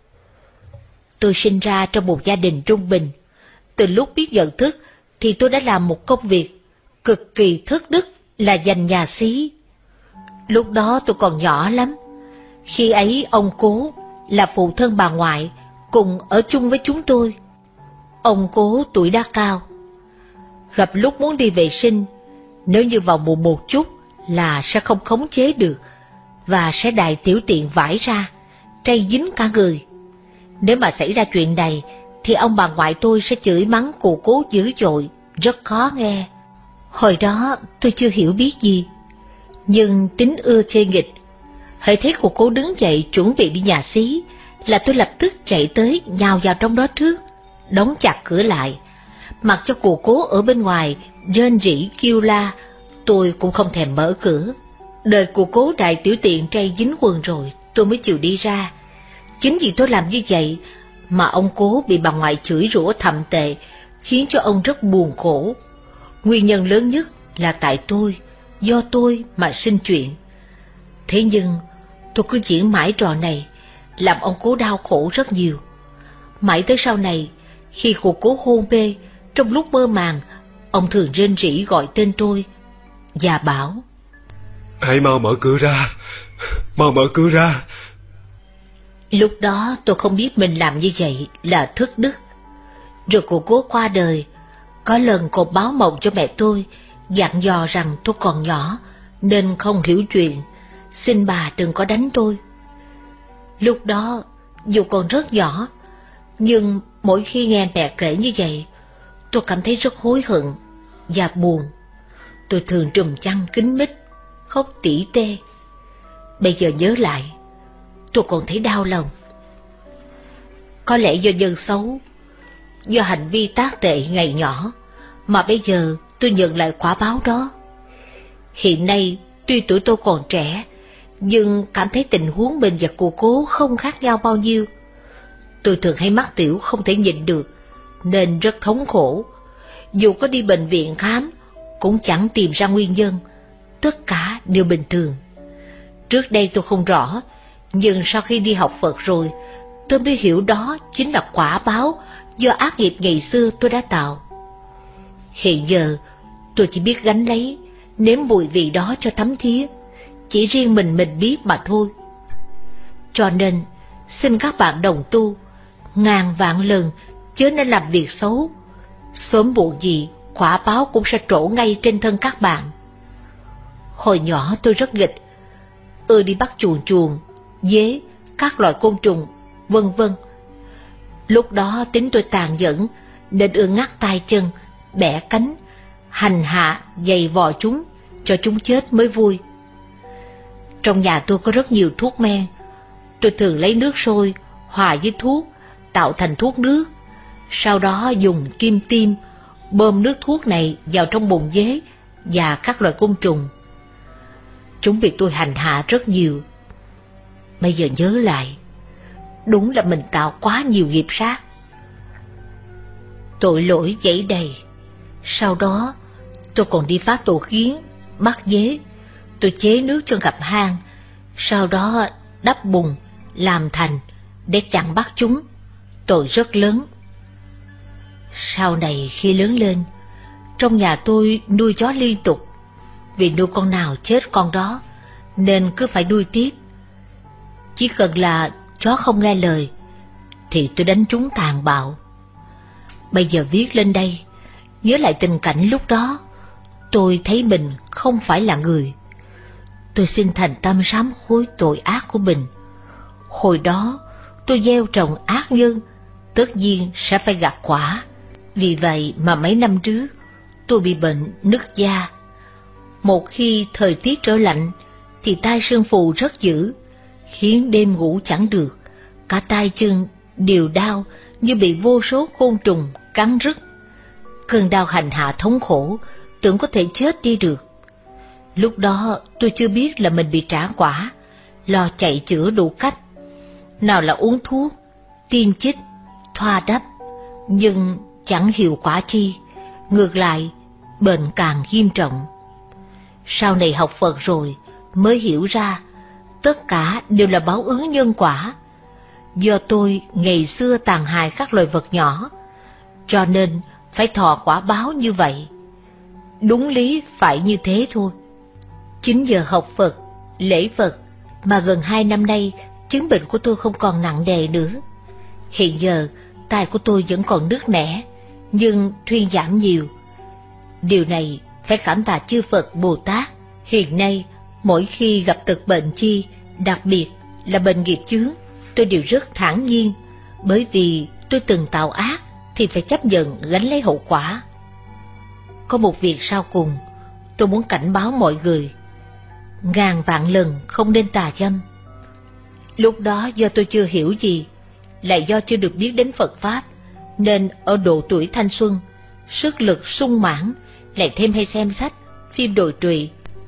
A: Tôi sinh ra trong một gia đình trung bình. Từ lúc biết nhận thức thì tôi đã làm một công việc cực kỳ thất đức là giành nhà xí. Lúc đó tôi còn nhỏ lắm. Khi ấy ông cố là phụ thân bà ngoại cùng ở chung với chúng tôi. Ông cố tuổi đã cao. Gặp lúc muốn đi vệ sinh, nếu như vào muộn một chút là sẽ không khống chế được và sẽ đại tiểu tiện vãi ra, trây dính cả người. Nếu mà xảy ra chuyện này thì ông bà ngoại tôi sẽ chửi mắng cụ cố dữ dội, rất khó nghe. Hồi đó tôi chưa hiểu biết gì, nhưng tính ưa chơi nghịch. Hễ thấy cụ cố đứng dậy chuẩn bị đi nhà xí là tôi lập tức chạy tới nhào vào trong đó trước, đóng chặt cửa lại. Mặc cho cụ cố ở bên ngoài rên rỉ kêu la, tôi cũng không thèm mở cửa. Đời cụ cố đại tiểu tiện trây dính quần rồi, tôi mới chịu đi ra. Chính vì tôi làm như vậy mà ông cố bị bà ngoại chửi rủa thậm tệ, khiến cho ông rất buồn khổ. Nguyên nhân lớn nhất là tại tôi, do tôi mà sinh chuyện. Thế nhưng tôi cứ diễn mãi trò này, làm ông Cố đau khổ rất nhiều. Mãi tới sau này, khi cụ Cố hôn mê, trong lúc mơ màng, ông thường rên rỉ gọi tên tôi và bảo:
L: "Hãy mau mở cửa ra, mau mở cửa ra."
A: Lúc đó tôi không biết mình làm như vậy là thất đức. Rồi cụ Cố qua đời. Có lần cô báo mộng cho mẹ tôi, dặn dò rằng tôi còn nhỏ nên không hiểu chuyện, xin bà đừng có đánh tôi. Lúc đó dù còn rất nhỏ, nhưng mỗi khi nghe mẹ kể như vậy, tôi cảm thấy rất hối hận và buồn. Tôi thường trùm chăn kín mít, khóc tỉ tê. Bây giờ nhớ lại, tôi còn thấy đau lòng. Có lẽ do nhân xấu, do hành vi tác tệ ngày nhỏ, mà bây giờ tôi nhận lại quả báo đó. Hiện nay, tuy tuổi tôi còn trẻ, nhưng cảm thấy tình huống mình và cụ Cố không khác nhau bao nhiêu. Tôi thường hay mắc tiểu không thể nhịn được, nên rất thống khổ. Dù có đi bệnh viện khám, cũng chẳng tìm ra nguyên nhân, tất cả đều bình thường. Trước đây tôi không rõ, nhưng sau khi đi học Phật rồi, tôi mới hiểu đó chính là quả báo do ác nghiệp ngày xưa tôi đã tạo. Hiện giờ, tôi chỉ biết gánh lấy, nếm mùi vị đó cho thấm thía, chỉ riêng mình biết mà thôi. Cho nên, xin các bạn đồng tu, ngàn vạn lần chớ nên làm việc xấu. Sớm muộn gì, quả báo cũng sẽ trổ ngay trên thân các bạn. Hồi nhỏ tôi rất nghịch, đi bắt chuồn, dế, các loại côn trùng, vân vân. Lúc đó tính tôi tàn nhẫn, nên ngắt tay chân, bẻ cánh, hành hạ, giày vò chúng, cho chúng chết mới vui. Trong nhà tôi có rất nhiều thuốc men. Tôi thường lấy nước sôi, hòa với thuốc, tạo thành thuốc nước. Sau đó dùng kim tiêm, bơm nước thuốc này vào trong bụng dế và các loại côn trùng. Chúng bị tôi hành hạ rất nhiều. Bây giờ nhớ lại, đúng là mình tạo quá nhiều nghiệp sát. Tội lỗi dẫy đầy. Sau đó, tôi còn đi phá tổ kiến, bắt dế. Tôi chế nước cho ngập hang, sau đó đắp bùn, làm thành để chặn bắt chúng. Tội rất lớn. Sau này khi lớn lên, trong nhà tôi nuôi chó liên tục. Vì nuôi con nào chết con đó, nên cứ phải nuôi tiếp. Chỉ cần là chó không nghe lời, thì tôi đánh chúng tàn bạo. Bây giờ viết lên đây, nhớ lại tình cảnh lúc đó, tôi thấy mình không phải là người. Tôi xin thành tâm sám hối tội ác của mình. Hồi đó, tôi gieo trồng ác nhân, tất nhiên sẽ phải gặt quả. Vì vậy mà mấy năm trước, tôi bị bệnh nứt da. Một khi thời tiết trở lạnh, thì tai sưng phù rất dữ, khiến đêm ngủ chẳng được. Cả tay chân đều đau như bị vô số côn trùng cắn rứt. Cơn đau hành hạ thống khổ, tưởng có thể chết đi được. Lúc đó tôi chưa biết là mình bị trả quả, lo chạy chữa đủ cách. Nào là uống thuốc, tiêm chích, thoa đắp, nhưng chẳng hiệu quả chi. Ngược lại, bệnh càng nghiêm trọng. Sau này học Phật rồi mới hiểu ra, tất cả đều là báo ứng nhân quả. Do tôi ngày xưa tàn hại các loài vật nhỏ, cho nên phải thọ quả báo như vậy. Đúng lý phải như thế thôi. Chính giờ học Phật, lễ Phật mà gần 2 năm nay chứng bệnh của tôi không còn nặng nề nữa. Hiện giờ tai của tôi vẫn còn nứt nẻ, nhưng thuyên giảm nhiều. Điều này phải cảm tạ chư Phật Bồ Tát. Hiện nay mỗi khi gặp tật bệnh chi, đặc biệt là bệnh nghiệp chướng, tôi đều rất thản nhiên, bởi vì tôi từng tạo ác thì phải chấp nhận gánh lấy hậu quả. Có một việc sau cùng tôi muốn cảnh báo mọi người, ngàn vạn lần không nên tà dâm. Lúc đó do tôi chưa hiểu gì, lại do chưa được biết đến Phật Pháp, nên ở độ tuổi thanh xuân, sức lực sung mãn, lại thêm hay xem sách, phim đồi trụy,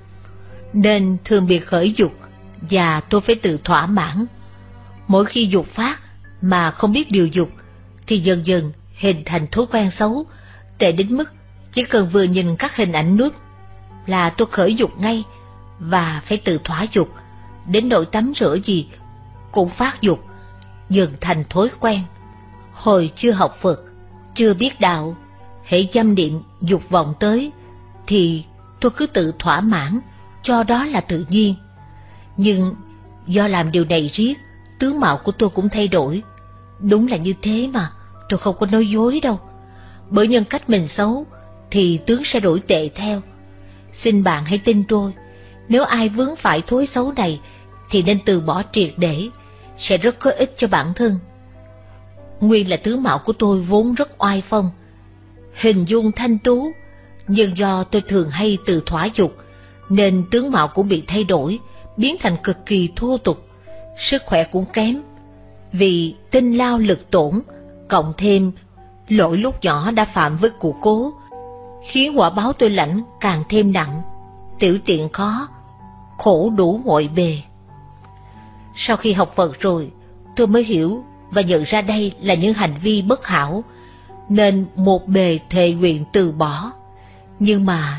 A: nên thường bị khởi dục, và tôi phải tự thỏa mãn. Mỗi khi dục phát mà không biết điều dục, thì dần dần hình thành thói quen xấu, tệ đến mức chỉ cần vừa nhìn các hình ảnh nút, là tôi khởi dục ngay, và phải tự thỏa dục, đến nỗi tắm rửa gì cũng phát dục, dần thành thói quen. Hồi chưa học Phật, chưa biết đạo, hễ dâm niệm dục vọng tới thì tôi cứ tự thỏa mãn, cho đó là tự nhiên. Nhưng do làm điều này riết, tướng mạo của tôi cũng thay đổi. Đúng là như thế mà, tôi không có nói dối đâu. Bởi nhân cách mình xấu thì tướng sẽ đổi tệ theo. Xin bạn hãy tin tôi, nếu ai vướng phải thói xấu này thì nên từ bỏ triệt để, sẽ rất có ích cho bản thân. Nguyên là tướng mạo của tôi vốn rất oai phong, hình dung thanh tú, nhưng do tôi thường hay tự thỏa dục nên tướng mạo cũng bị thay đổi, biến thành cực kỳ thô tục, sức khỏe cũng kém. Vì tinh lao lực tổn, cộng thêm lỗi lúc nhỏ đã phạm với cụ cố, khiến quả báo tôi lãnh càng thêm nặng, tiểu tiện khó, khổ đủ mọi bề. Sau khi học Phật rồi, tôi mới hiểu và nhận ra đây là những hành vi bất hảo, nên một bề thệ nguyện từ bỏ. Nhưng mà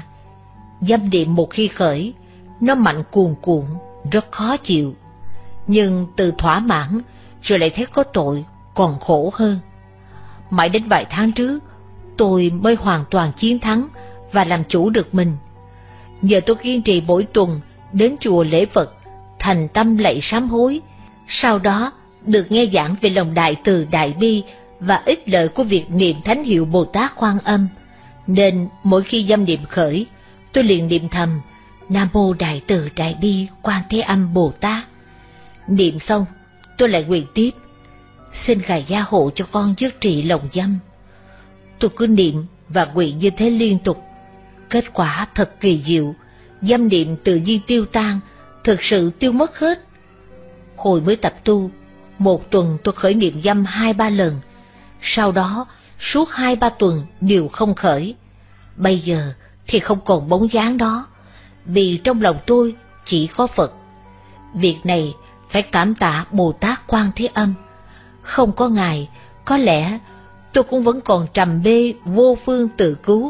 A: dâm niệm một khi khởi, nó mạnh cuồn cuộn, rất khó chịu. Nhưng từ thỏa mãn rồi lại thấy có tội, còn khổ hơn. Mãi đến vài tháng trước, tôi mới hoàn toàn chiến thắng và làm chủ được mình. Nhờ tôi kiên trì mỗi tuần đến chùa lễ Phật, thành tâm lạy sám hối, sau đó được nghe giảng về lòng đại từ đại bi và ích lợi của việc niệm thánh hiệu Bồ Tát Quan Âm, nên mỗi khi dâm niệm khởi, tôi liền niệm thầm Nam Mô Đại Từ Đại Bi Quan Thế Âm Bồ Tát. Niệm xong, tôi lại nguyện tiếp, xin Ngài gia hộ cho con dứt trị lòng dâm. Tôi cứ niệm và nguyện như thế liên tục. Kết quả thật kỳ diệu, dâm niệm tự nhiên tiêu tan, thực sự tiêu mất hết. Hồi mới tập tu, một tuần tôi khởi niệm dâm 2-3 lần, sau đó suốt 2-3 tuần đều không khởi. Bây giờ thì không còn bóng dáng đó, vì trong lòng tôi chỉ có Phật. Việc này phải cảm tạ Bồ Tát Quan Thế Âm. Không có Ngài, có lẽ tôi cũng vẫn còn trầm mê vô phương tự cứu.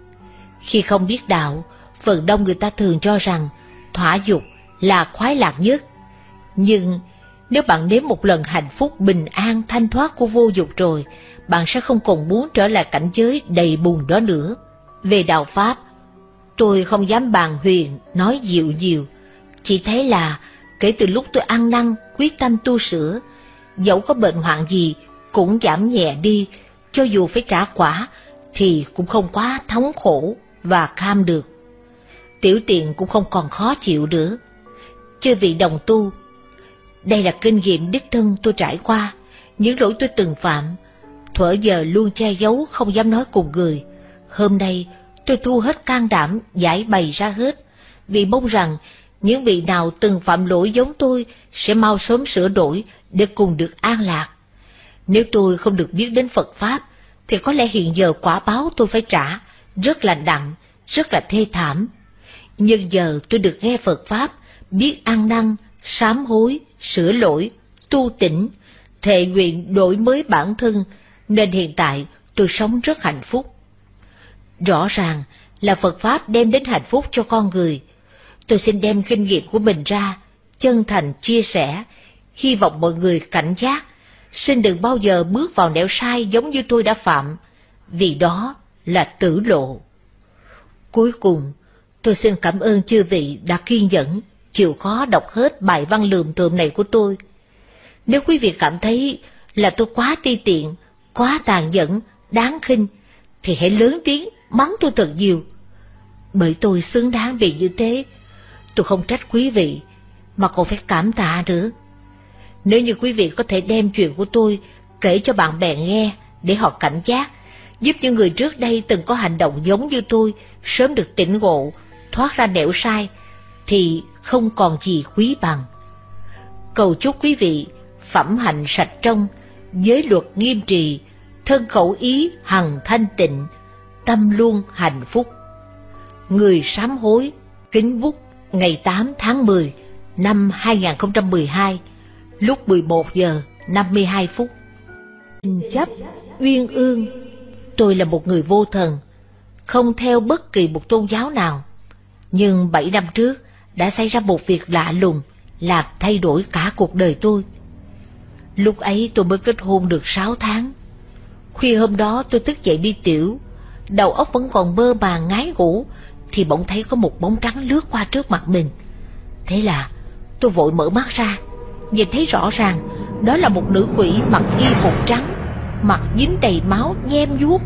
A: Khi không biết đạo, phần đông người ta thường cho rằng thỏa dục là khoái lạc nhất. Nhưng nếu bạn nếm một lần hạnh phúc bình an thanh thoát của vô dục rồi, bạn sẽ không còn muốn trở lại cảnh giới đầy bùn đó nữa. Về đạo Pháp, tôi không dám bàn huyền, nói dịu nhiều. Chỉ thấy là kể từ lúc tôi ăn năn, quyết tâm tu sửa, dẫu có bệnh hoạn gì cũng giảm nhẹ đi, cho dù phải trả quả thì cũng không quá thống khổ và kham được. Tiểu tiện cũng không còn khó chịu nữa. Chư vị đồng tu, đây là kinh nghiệm đích thân tôi trải qua, những lỗi tôi từng phạm, thuở giờ luôn che giấu không dám nói cùng người. Hôm nay tôi thu hết can đảm giải bày ra hết, vì mong rằng những vị nào từng phạm lỗi giống tôi sẽ mau sớm sửa đổi để cùng được an lạc. Nếu tôi không được biết đến Phật Pháp, thì có lẽ hiện giờ quả báo tôi phải trả rất là nặng, rất là thê thảm. Nhưng giờ tôi được nghe Phật Pháp, biết ăn năn, sám hối, sửa lỗi, tu tỉnh, thệ nguyện đổi mới bản thân, nên hiện tại tôi sống rất hạnh phúc. Rõ ràng là Phật Pháp đem đến hạnh phúc cho con người. Tôi xin đem kinh nghiệm của mình ra, chân thành chia sẻ, hy vọng mọi người cảnh giác, xin đừng bao giờ bước vào nẻo sai giống như tôi đã phạm, vì đó là tử lộ. Cuối cùng, tôi xin cảm ơn chư vị đã kiên nhẫn, chịu khó đọc hết bài văn lườm thượm này của tôi. Nếu quý vị cảm thấy là tôi quá ti tiện, quá tàn nhẫn, đáng khinh, thì hãy lớn tiếng mắng tôi thật nhiều. Bởi tôi xứng đáng vì như thế, tôi không trách quý vị, mà còn phải cảm tạ nữa. Nếu như quý vị có thể đem chuyện của tôi kể cho bạn bè nghe để họ cảnh giác, giúp những người trước đây từng có hành động giống như tôi sớm được tỉnh ngộ, thoát ra nẻo sai, thì không còn gì quý bằng. Cầu chúc quý vị phẩm hạnh sạch trong, giới luật nghiêm trì, thân khẩu ý hằng thanh tịnh, tâm luôn hạnh phúc. Người sám hối, Kính Vúc, ngày 8 tháng 10 năm 2012, lúc 11 giờ 52 phút. Chấp, uyên ương, tôi là một người vô thần, không theo bất kỳ một tôn giáo nào. Nhưng 7 năm trước đã xảy ra một việc lạ lùng làm thay đổi cả cuộc đời tôi. Lúc ấy tôi mới kết hôn được 6 tháng. Khuya hôm đó tôi thức dậy đi tiểu, đầu óc vẫn còn mơ màng ngái ngủ, thì bỗng thấy có một bóng trắng lướt qua trước mặt mình. Thế là tôi vội mở mắt ra, nhìn thấy rõ ràng đó là một nữ quỷ mặc y phục trắng, mặt dính đầy máu nhem nhuốc.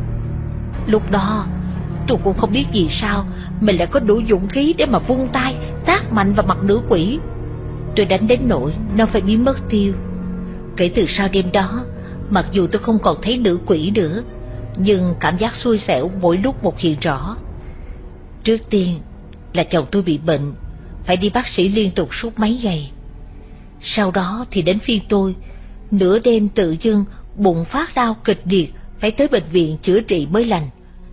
A: Lúc đó tôi cũng không biết vì sao mình lại có đủ dũng khí để mà vung tay tát mạnh vào mặt nữ quỷ. Tôi đánh đến nỗi nó phải biến mất tiêu. Kể từ sau đêm đó, mặc dù tôi không còn thấy nữ quỷ nữa, nhưng cảm giác xui xẻo mỗi lúc một hiện rõ. Trước tiên là chồng tôi bị bệnh, phải đi bác sĩ liên tục suốt mấy ngày. Sau đó thì đến phiên tôi, nửa đêm tự dưng bụng phát đau kịch liệt, phải tới bệnh viện chữa trị mới lành.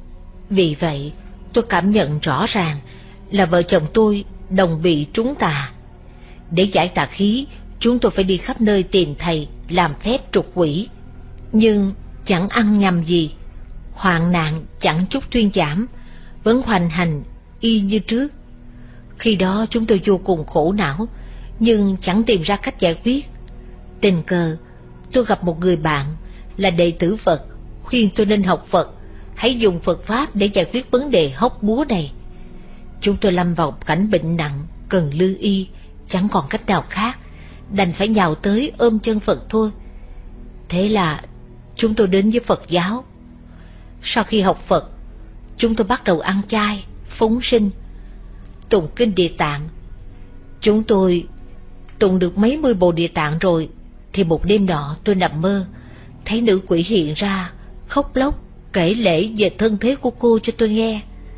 A: Vì vậy tôi cảm nhận rõ ràng là vợ chồng tôi đồng bị trúng tà. Để giải tà khí, chúng tôi phải đi khắp nơi tìm thầy làm phép trục quỷ, nhưng chẳng ăn nhầm gì. Hoạn nạn chẳng chút thuyên giảm, vẫn hoành hành y như trước. Khi đó chúng tôi vô cùng khổ não, nhưng chẳng tìm ra cách giải quyết. Tình cờ tôi gặp một người bạn là đệ tử Phật, khuyên tôi nên học Phật, hãy dùng Phật Pháp để giải quyết vấn đề hóc búa này. Chúng tôi lâm vào cảnh bệnh nặng, cần lương y, chẳng còn cách nào khác, đành phải nhào tới ôm chân Phật thôi. Thế là chúng tôi đến với Phật giáo. Sau khi học Phật, chúng tôi bắt đầu ăn chay, phóng sinh, tụng kinh Địa Tạng. Chúng tôi tụng được mấy mươi bộ Địa Tạng rồi, thì một đêm nọ tôi nằm mơ, thấy nữ quỷ hiện ra, khóc lóc, kể lể về thân thế của cô cho tôi nghe.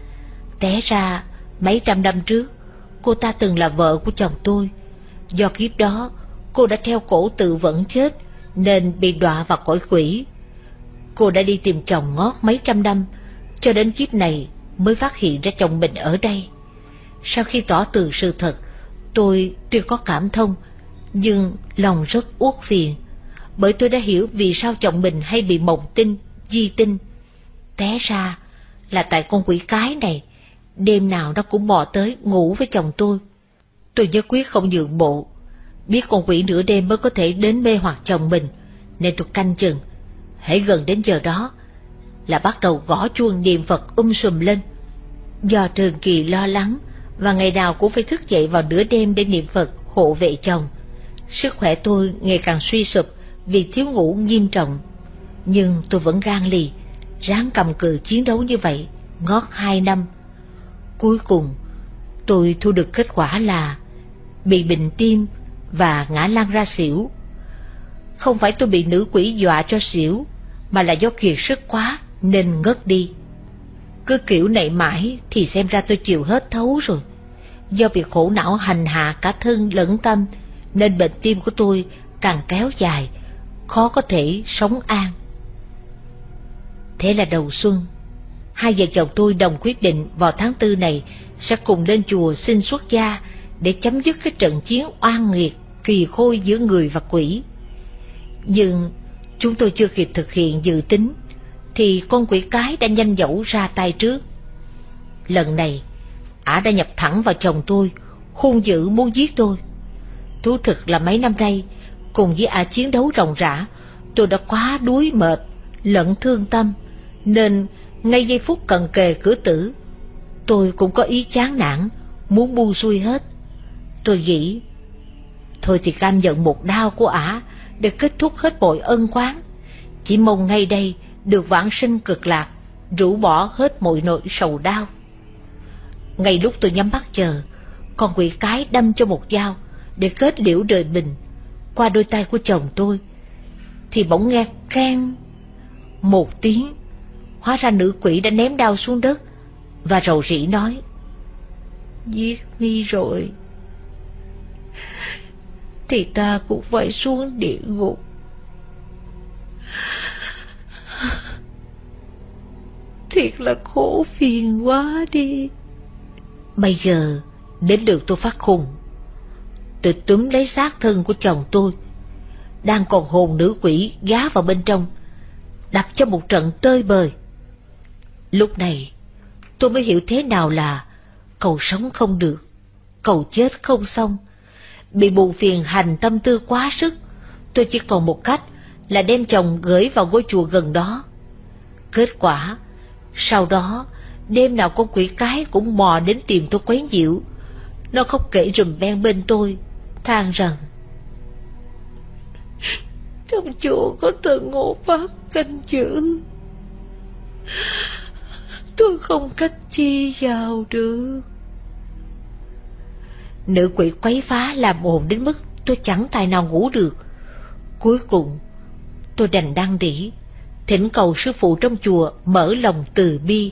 A: Té ra, mấy trăm năm trước, cô ta từng là vợ của chồng tôi. Do kiếp đó, cô đã treo cổ tự vẫn chết, nên bị đọa vào cõi quỷ. Cô đã đi tìm chồng ngót mấy trăm năm, cho đến kiếp này mới phát hiện ra chồng mình ở đây. Sau khi tỏ tường sự thật, tôi tuy có cảm thông, nhưng lòng rất uất phiền, bởi tôi đã hiểu vì sao chồng mình hay bị mộng tinh, di tinh. Té ra là tại con quỷ cái này, đêm nào nó cũng bò tới ngủ với chồng tôi. Tôi nhất quyết không nhượng bộ, biết con quỷ nửa đêm mới có thể đến mê hoặc chồng mình, nên tôi canh chừng. Hễ gần đến giờ đó là bắt đầu gõ chuông niệm Phật sùm lên. Do trường kỳ lo lắng và ngày nào cũng phải thức dậy vào nửa đêm để niệm Phật hộ vệ chồng, sức khỏe tôi ngày càng suy sụp vì thiếu ngủ nghiêm trọng. Nhưng tôi vẫn gan lì, ráng cầm cự chiến đấu như vậy ngót 2 năm. Cuối cùng tôi thu được kết quả là bị bệnh tim và ngã lăn ra xỉu. Không phải tôi bị nữ quỷ dọa cho xỉu, mà là do kiệt sức quá nên ngất đi. Cứ kiểu này mãi thì xem ra tôi chịu hết thấu rồi. Do bị khổ não hành hạ cả thân lẫn tâm, nên bệnh tim của tôi càng kéo dài, khó có thể sống an. Thế là đầu xuân, hai vợ chồng tôi đồng quyết định vào tháng 4 này sẽ cùng lên chùa xin xuất gia để chấm dứt cái trận chiến oan nghiệt kỳ khôi giữa người và quỷ. Nhưng chúng tôi chưa kịp thực hiện dự tính thì con quỷ cái đã nhanh dẫu ra tay trước. Lần này ả đã nhập thẳng vào chồng tôi, hung dữ muốn giết tôi. Thú thực là mấy năm nay cùng với ả chiến đấu ròng rã, tôi đã quá đuối mệt lẫn thương tâm, nên ngay giây phút cận kề cửa tử, tôi cũng có ý chán nản, muốn buông xuôi hết. Tôi nghĩ thôi thì cam nhận một đau của ả để kết thúc hết mọi ân oán, chỉ mong ngay đây được vãng sinh cực lạc, rũ bỏ hết mọi nỗi sầu đau. Ngay lúc tôi nhắm mắt chờ, con quỷ cái đâm cho một dao để kết liễu đời mình qua đôi tay của chồng tôi, thì bỗng nghe keng một tiếng. Hóa ra nữ quỷ đã ném đao xuống đất và rầu rĩ nói: "Giết mi rồi thì ta cũng phải xuống địa ngục." Thiệt là khổ phiền quá đi. Bây giờ đến lượt tôi phát khùng. Tôi túm lấy xác thân của chồng tôi, đang còn hồn nữ quỷ gá vào bên trong, đập cho một trận tơi bời. Lúc này tôi mới hiểu thế nào là Cầu sống không được, cầu chết không xong. Bị buồn phiền hành tâm tư quá sức, tôi chỉ còn một cách là đem chồng gửi vào ngôi chùa gần đó. Kết quả, sau đó, đêm nào con quỷ cái cũng mò đến tìm tôi quấy nhiễu. Nó khóc kể rùm beng bên tôi, than rằng: trong chùa có thần hộ pháp canh giữ, tôi không cách chi vào được. Nữ quỷ quấy phá làm ồn đến mức tôi chẳng tài nào ngủ được. Cuối cùng, tôi đành đăng đỉ, thỉnh cầu sư phụ trong chùa mở lòng từ bi,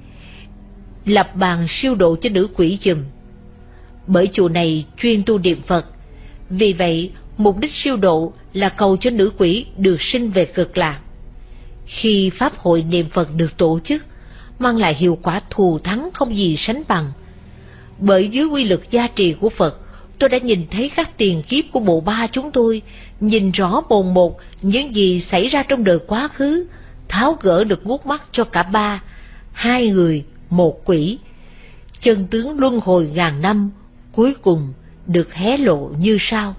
A: lập bàn siêu độ cho nữ quỷ giùm. Bởi chùa này chuyên tu niệm Phật, vì vậy mục đích siêu độ là cầu cho nữ quỷ được sinh về cực lạc. Khi pháp hội niệm Phật được tổ chức, mang lại hiệu quả thù thắng không gì sánh bằng. Bởi dưới quy lực gia trì của Phật, tôi đã nhìn thấy các tiền kiếp của bộ ba chúng tôi, nhìn rõ mồn một những gì xảy ra trong đời quá khứ, tháo gỡ được gút mắt cho cả ba, hai người, một quỷ. Chân tướng luân hồi ngàn năm, cuối cùng được hé lộ như sau.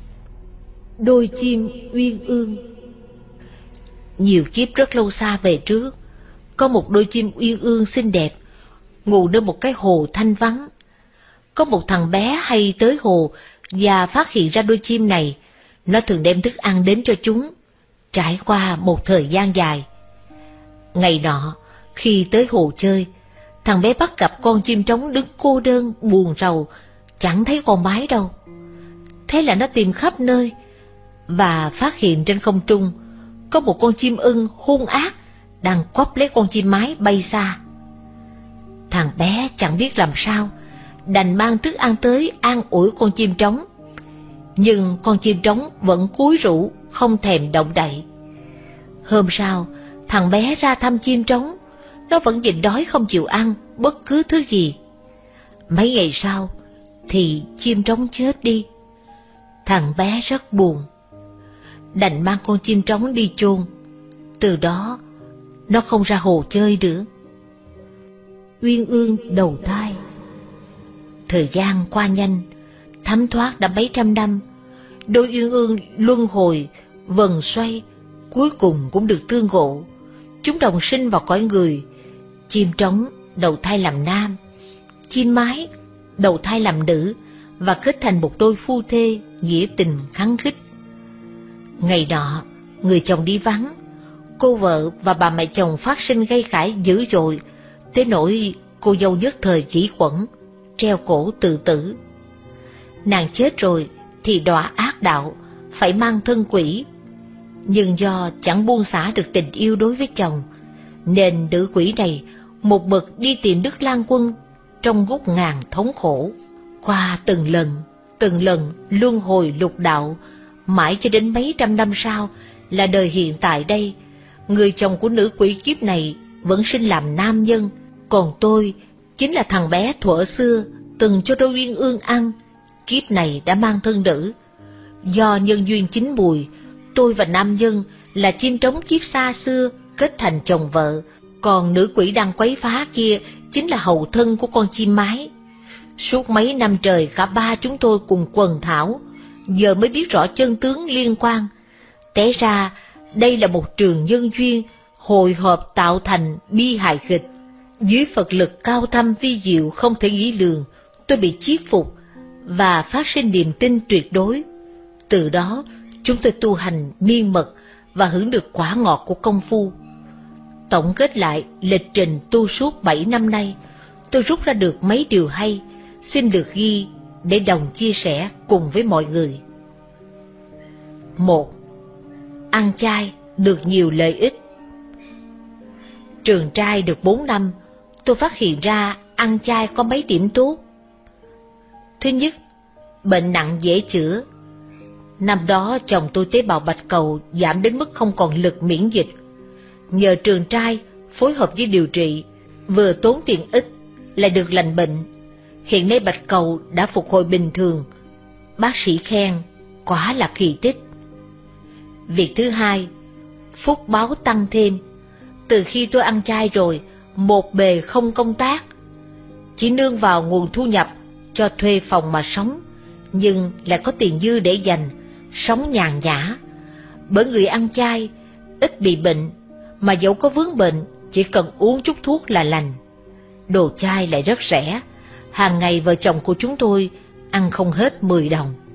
A: Đôi chim uyên ương. Nhiều kiếp rất lâu xa về trước, có một đôi chim uyên ương xinh đẹp, ngủ nơi một cái hồ thanh vắng. Có một thằng bé hay tới hồ và phát hiện ra đôi chim này, nó thường đem thức ăn đến cho chúng. Trải qua một thời gian dài, ngày nọ, khi tới hồ chơi, thằng bé bắt gặp con chim trống đứng cô đơn buồn rầu, chẳng thấy con mái đâu. Thế là nó tìm khắp nơi, và phát hiện trên không trung có một con chim ưng hung ác đang quắp lấy con chim mái bay xa. Thằng bé chẳng biết làm sao, đành mang thức ăn tới an ủi con chim trống. Nhưng con chim trống vẫn cúi rũ, không thèm động đậy. Hôm sau, thằng bé ra thăm chim trống, nó vẫn nhịn đói không chịu ăn bất cứ thứ gì. Mấy ngày sau, thì chim trống chết đi. Thằng bé rất buồn, đành mang con chim trống đi chôn. Từ đó, nó không ra hồ chơi nữa. Uyên ương đầu thai. Thời gian qua nhanh, thấm thoát đã mấy trăm năm. Đôi uyên ương luân hồi, vần xoay, cuối cùng cũng được tương ngộ. Chúng đồng sinh vào cõi người. Chim trống đầu thai làm nam, chim mái đầu thai làm nữ, và kết thành một đôi phu thê nghĩa tình khăng khít. Ngày nọ, người chồng đi vắng, cô vợ và bà mẹ chồng phát sinh gây cãi dữ dội, tới nỗi cô dâu nhất thời chỉ quẩn, treo cổ tự tử. Nàng chết rồi thì đọa ác đạo, phải mang thân quỷ. Nhưng do chẳng buông xả được tình yêu đối với chồng, nên nữ quỷ này một mực đi tìm Đức Lang Quân trong ngút ngàn thống khổ. Qua từng lần luân hồi lục đạo, mãi cho đến mấy trăm năm sau là đời hiện tại đây, người chồng của nữ quỷ kiếp này vẫn sinh làm nam nhân, còn tôi chính là thằng bé thuở xưa từng cho đôi uyên ương ăn, kiếp này đã mang thân nữ. Do nhân duyên chín mùi, tôi và nam nhân là chim trống kiếp xa xưa kết thành chồng vợ, còn nữ quỷ đang quấy phá kia chính là hậu thân của con chim mái. Suốt mấy năm trời cả ba chúng tôi cùng quần thảo, giờ mới biết rõ chân tướng liên quan. Té ra đây là một trường nhân duyên hồi hộp tạo thành bi hài kịch. Dưới Phật lực cao thâm vi diệu không thể nghĩ lường, tôi bị chiết phục và phát sinh niềm tin tuyệt đối. Từ đó chúng tôi tu hành miên mật và hưởng được quả ngọt của công phu. Tổng kết lại lịch trình tu suốt 7 năm nay, tôi rút ra được mấy điều hay, xin được ghi để đồng chia sẻ cùng với mọi người. 1. Ăn chay được nhiều lợi ích. Trường trai được 4 năm, tôi phát hiện ra ăn chay có mấy điểm tốt. Thứ nhất, bệnh nặng dễ chữa. Năm đó chồng tôi tế bào bạch cầu giảm đến mức không còn lực miễn dịch. Nhờ trường trai phối hợp với điều trị, vừa tốn tiền ít lại được lành bệnh. Hiện nay bạch cầu đã phục hồi bình thường. Bác sĩ khen, quả là kỳ tích. Việc thứ hai, phúc báo tăng thêm. Từ khi tôi ăn chay rồi, một bề không công tác. chỉ nương vào nguồn thu nhập cho thuê phòng mà sống, nhưng lại có tiền dư để dành, sống nhàn nhã. Bởi người ăn chay ít bị bệnh, mà dẫu có vướng bệnh chỉ cần uống chút thuốc là lành. Đồ chay lại rất rẻ, hàng ngày vợ chồng của chúng tôi ăn không hết 10 đồng.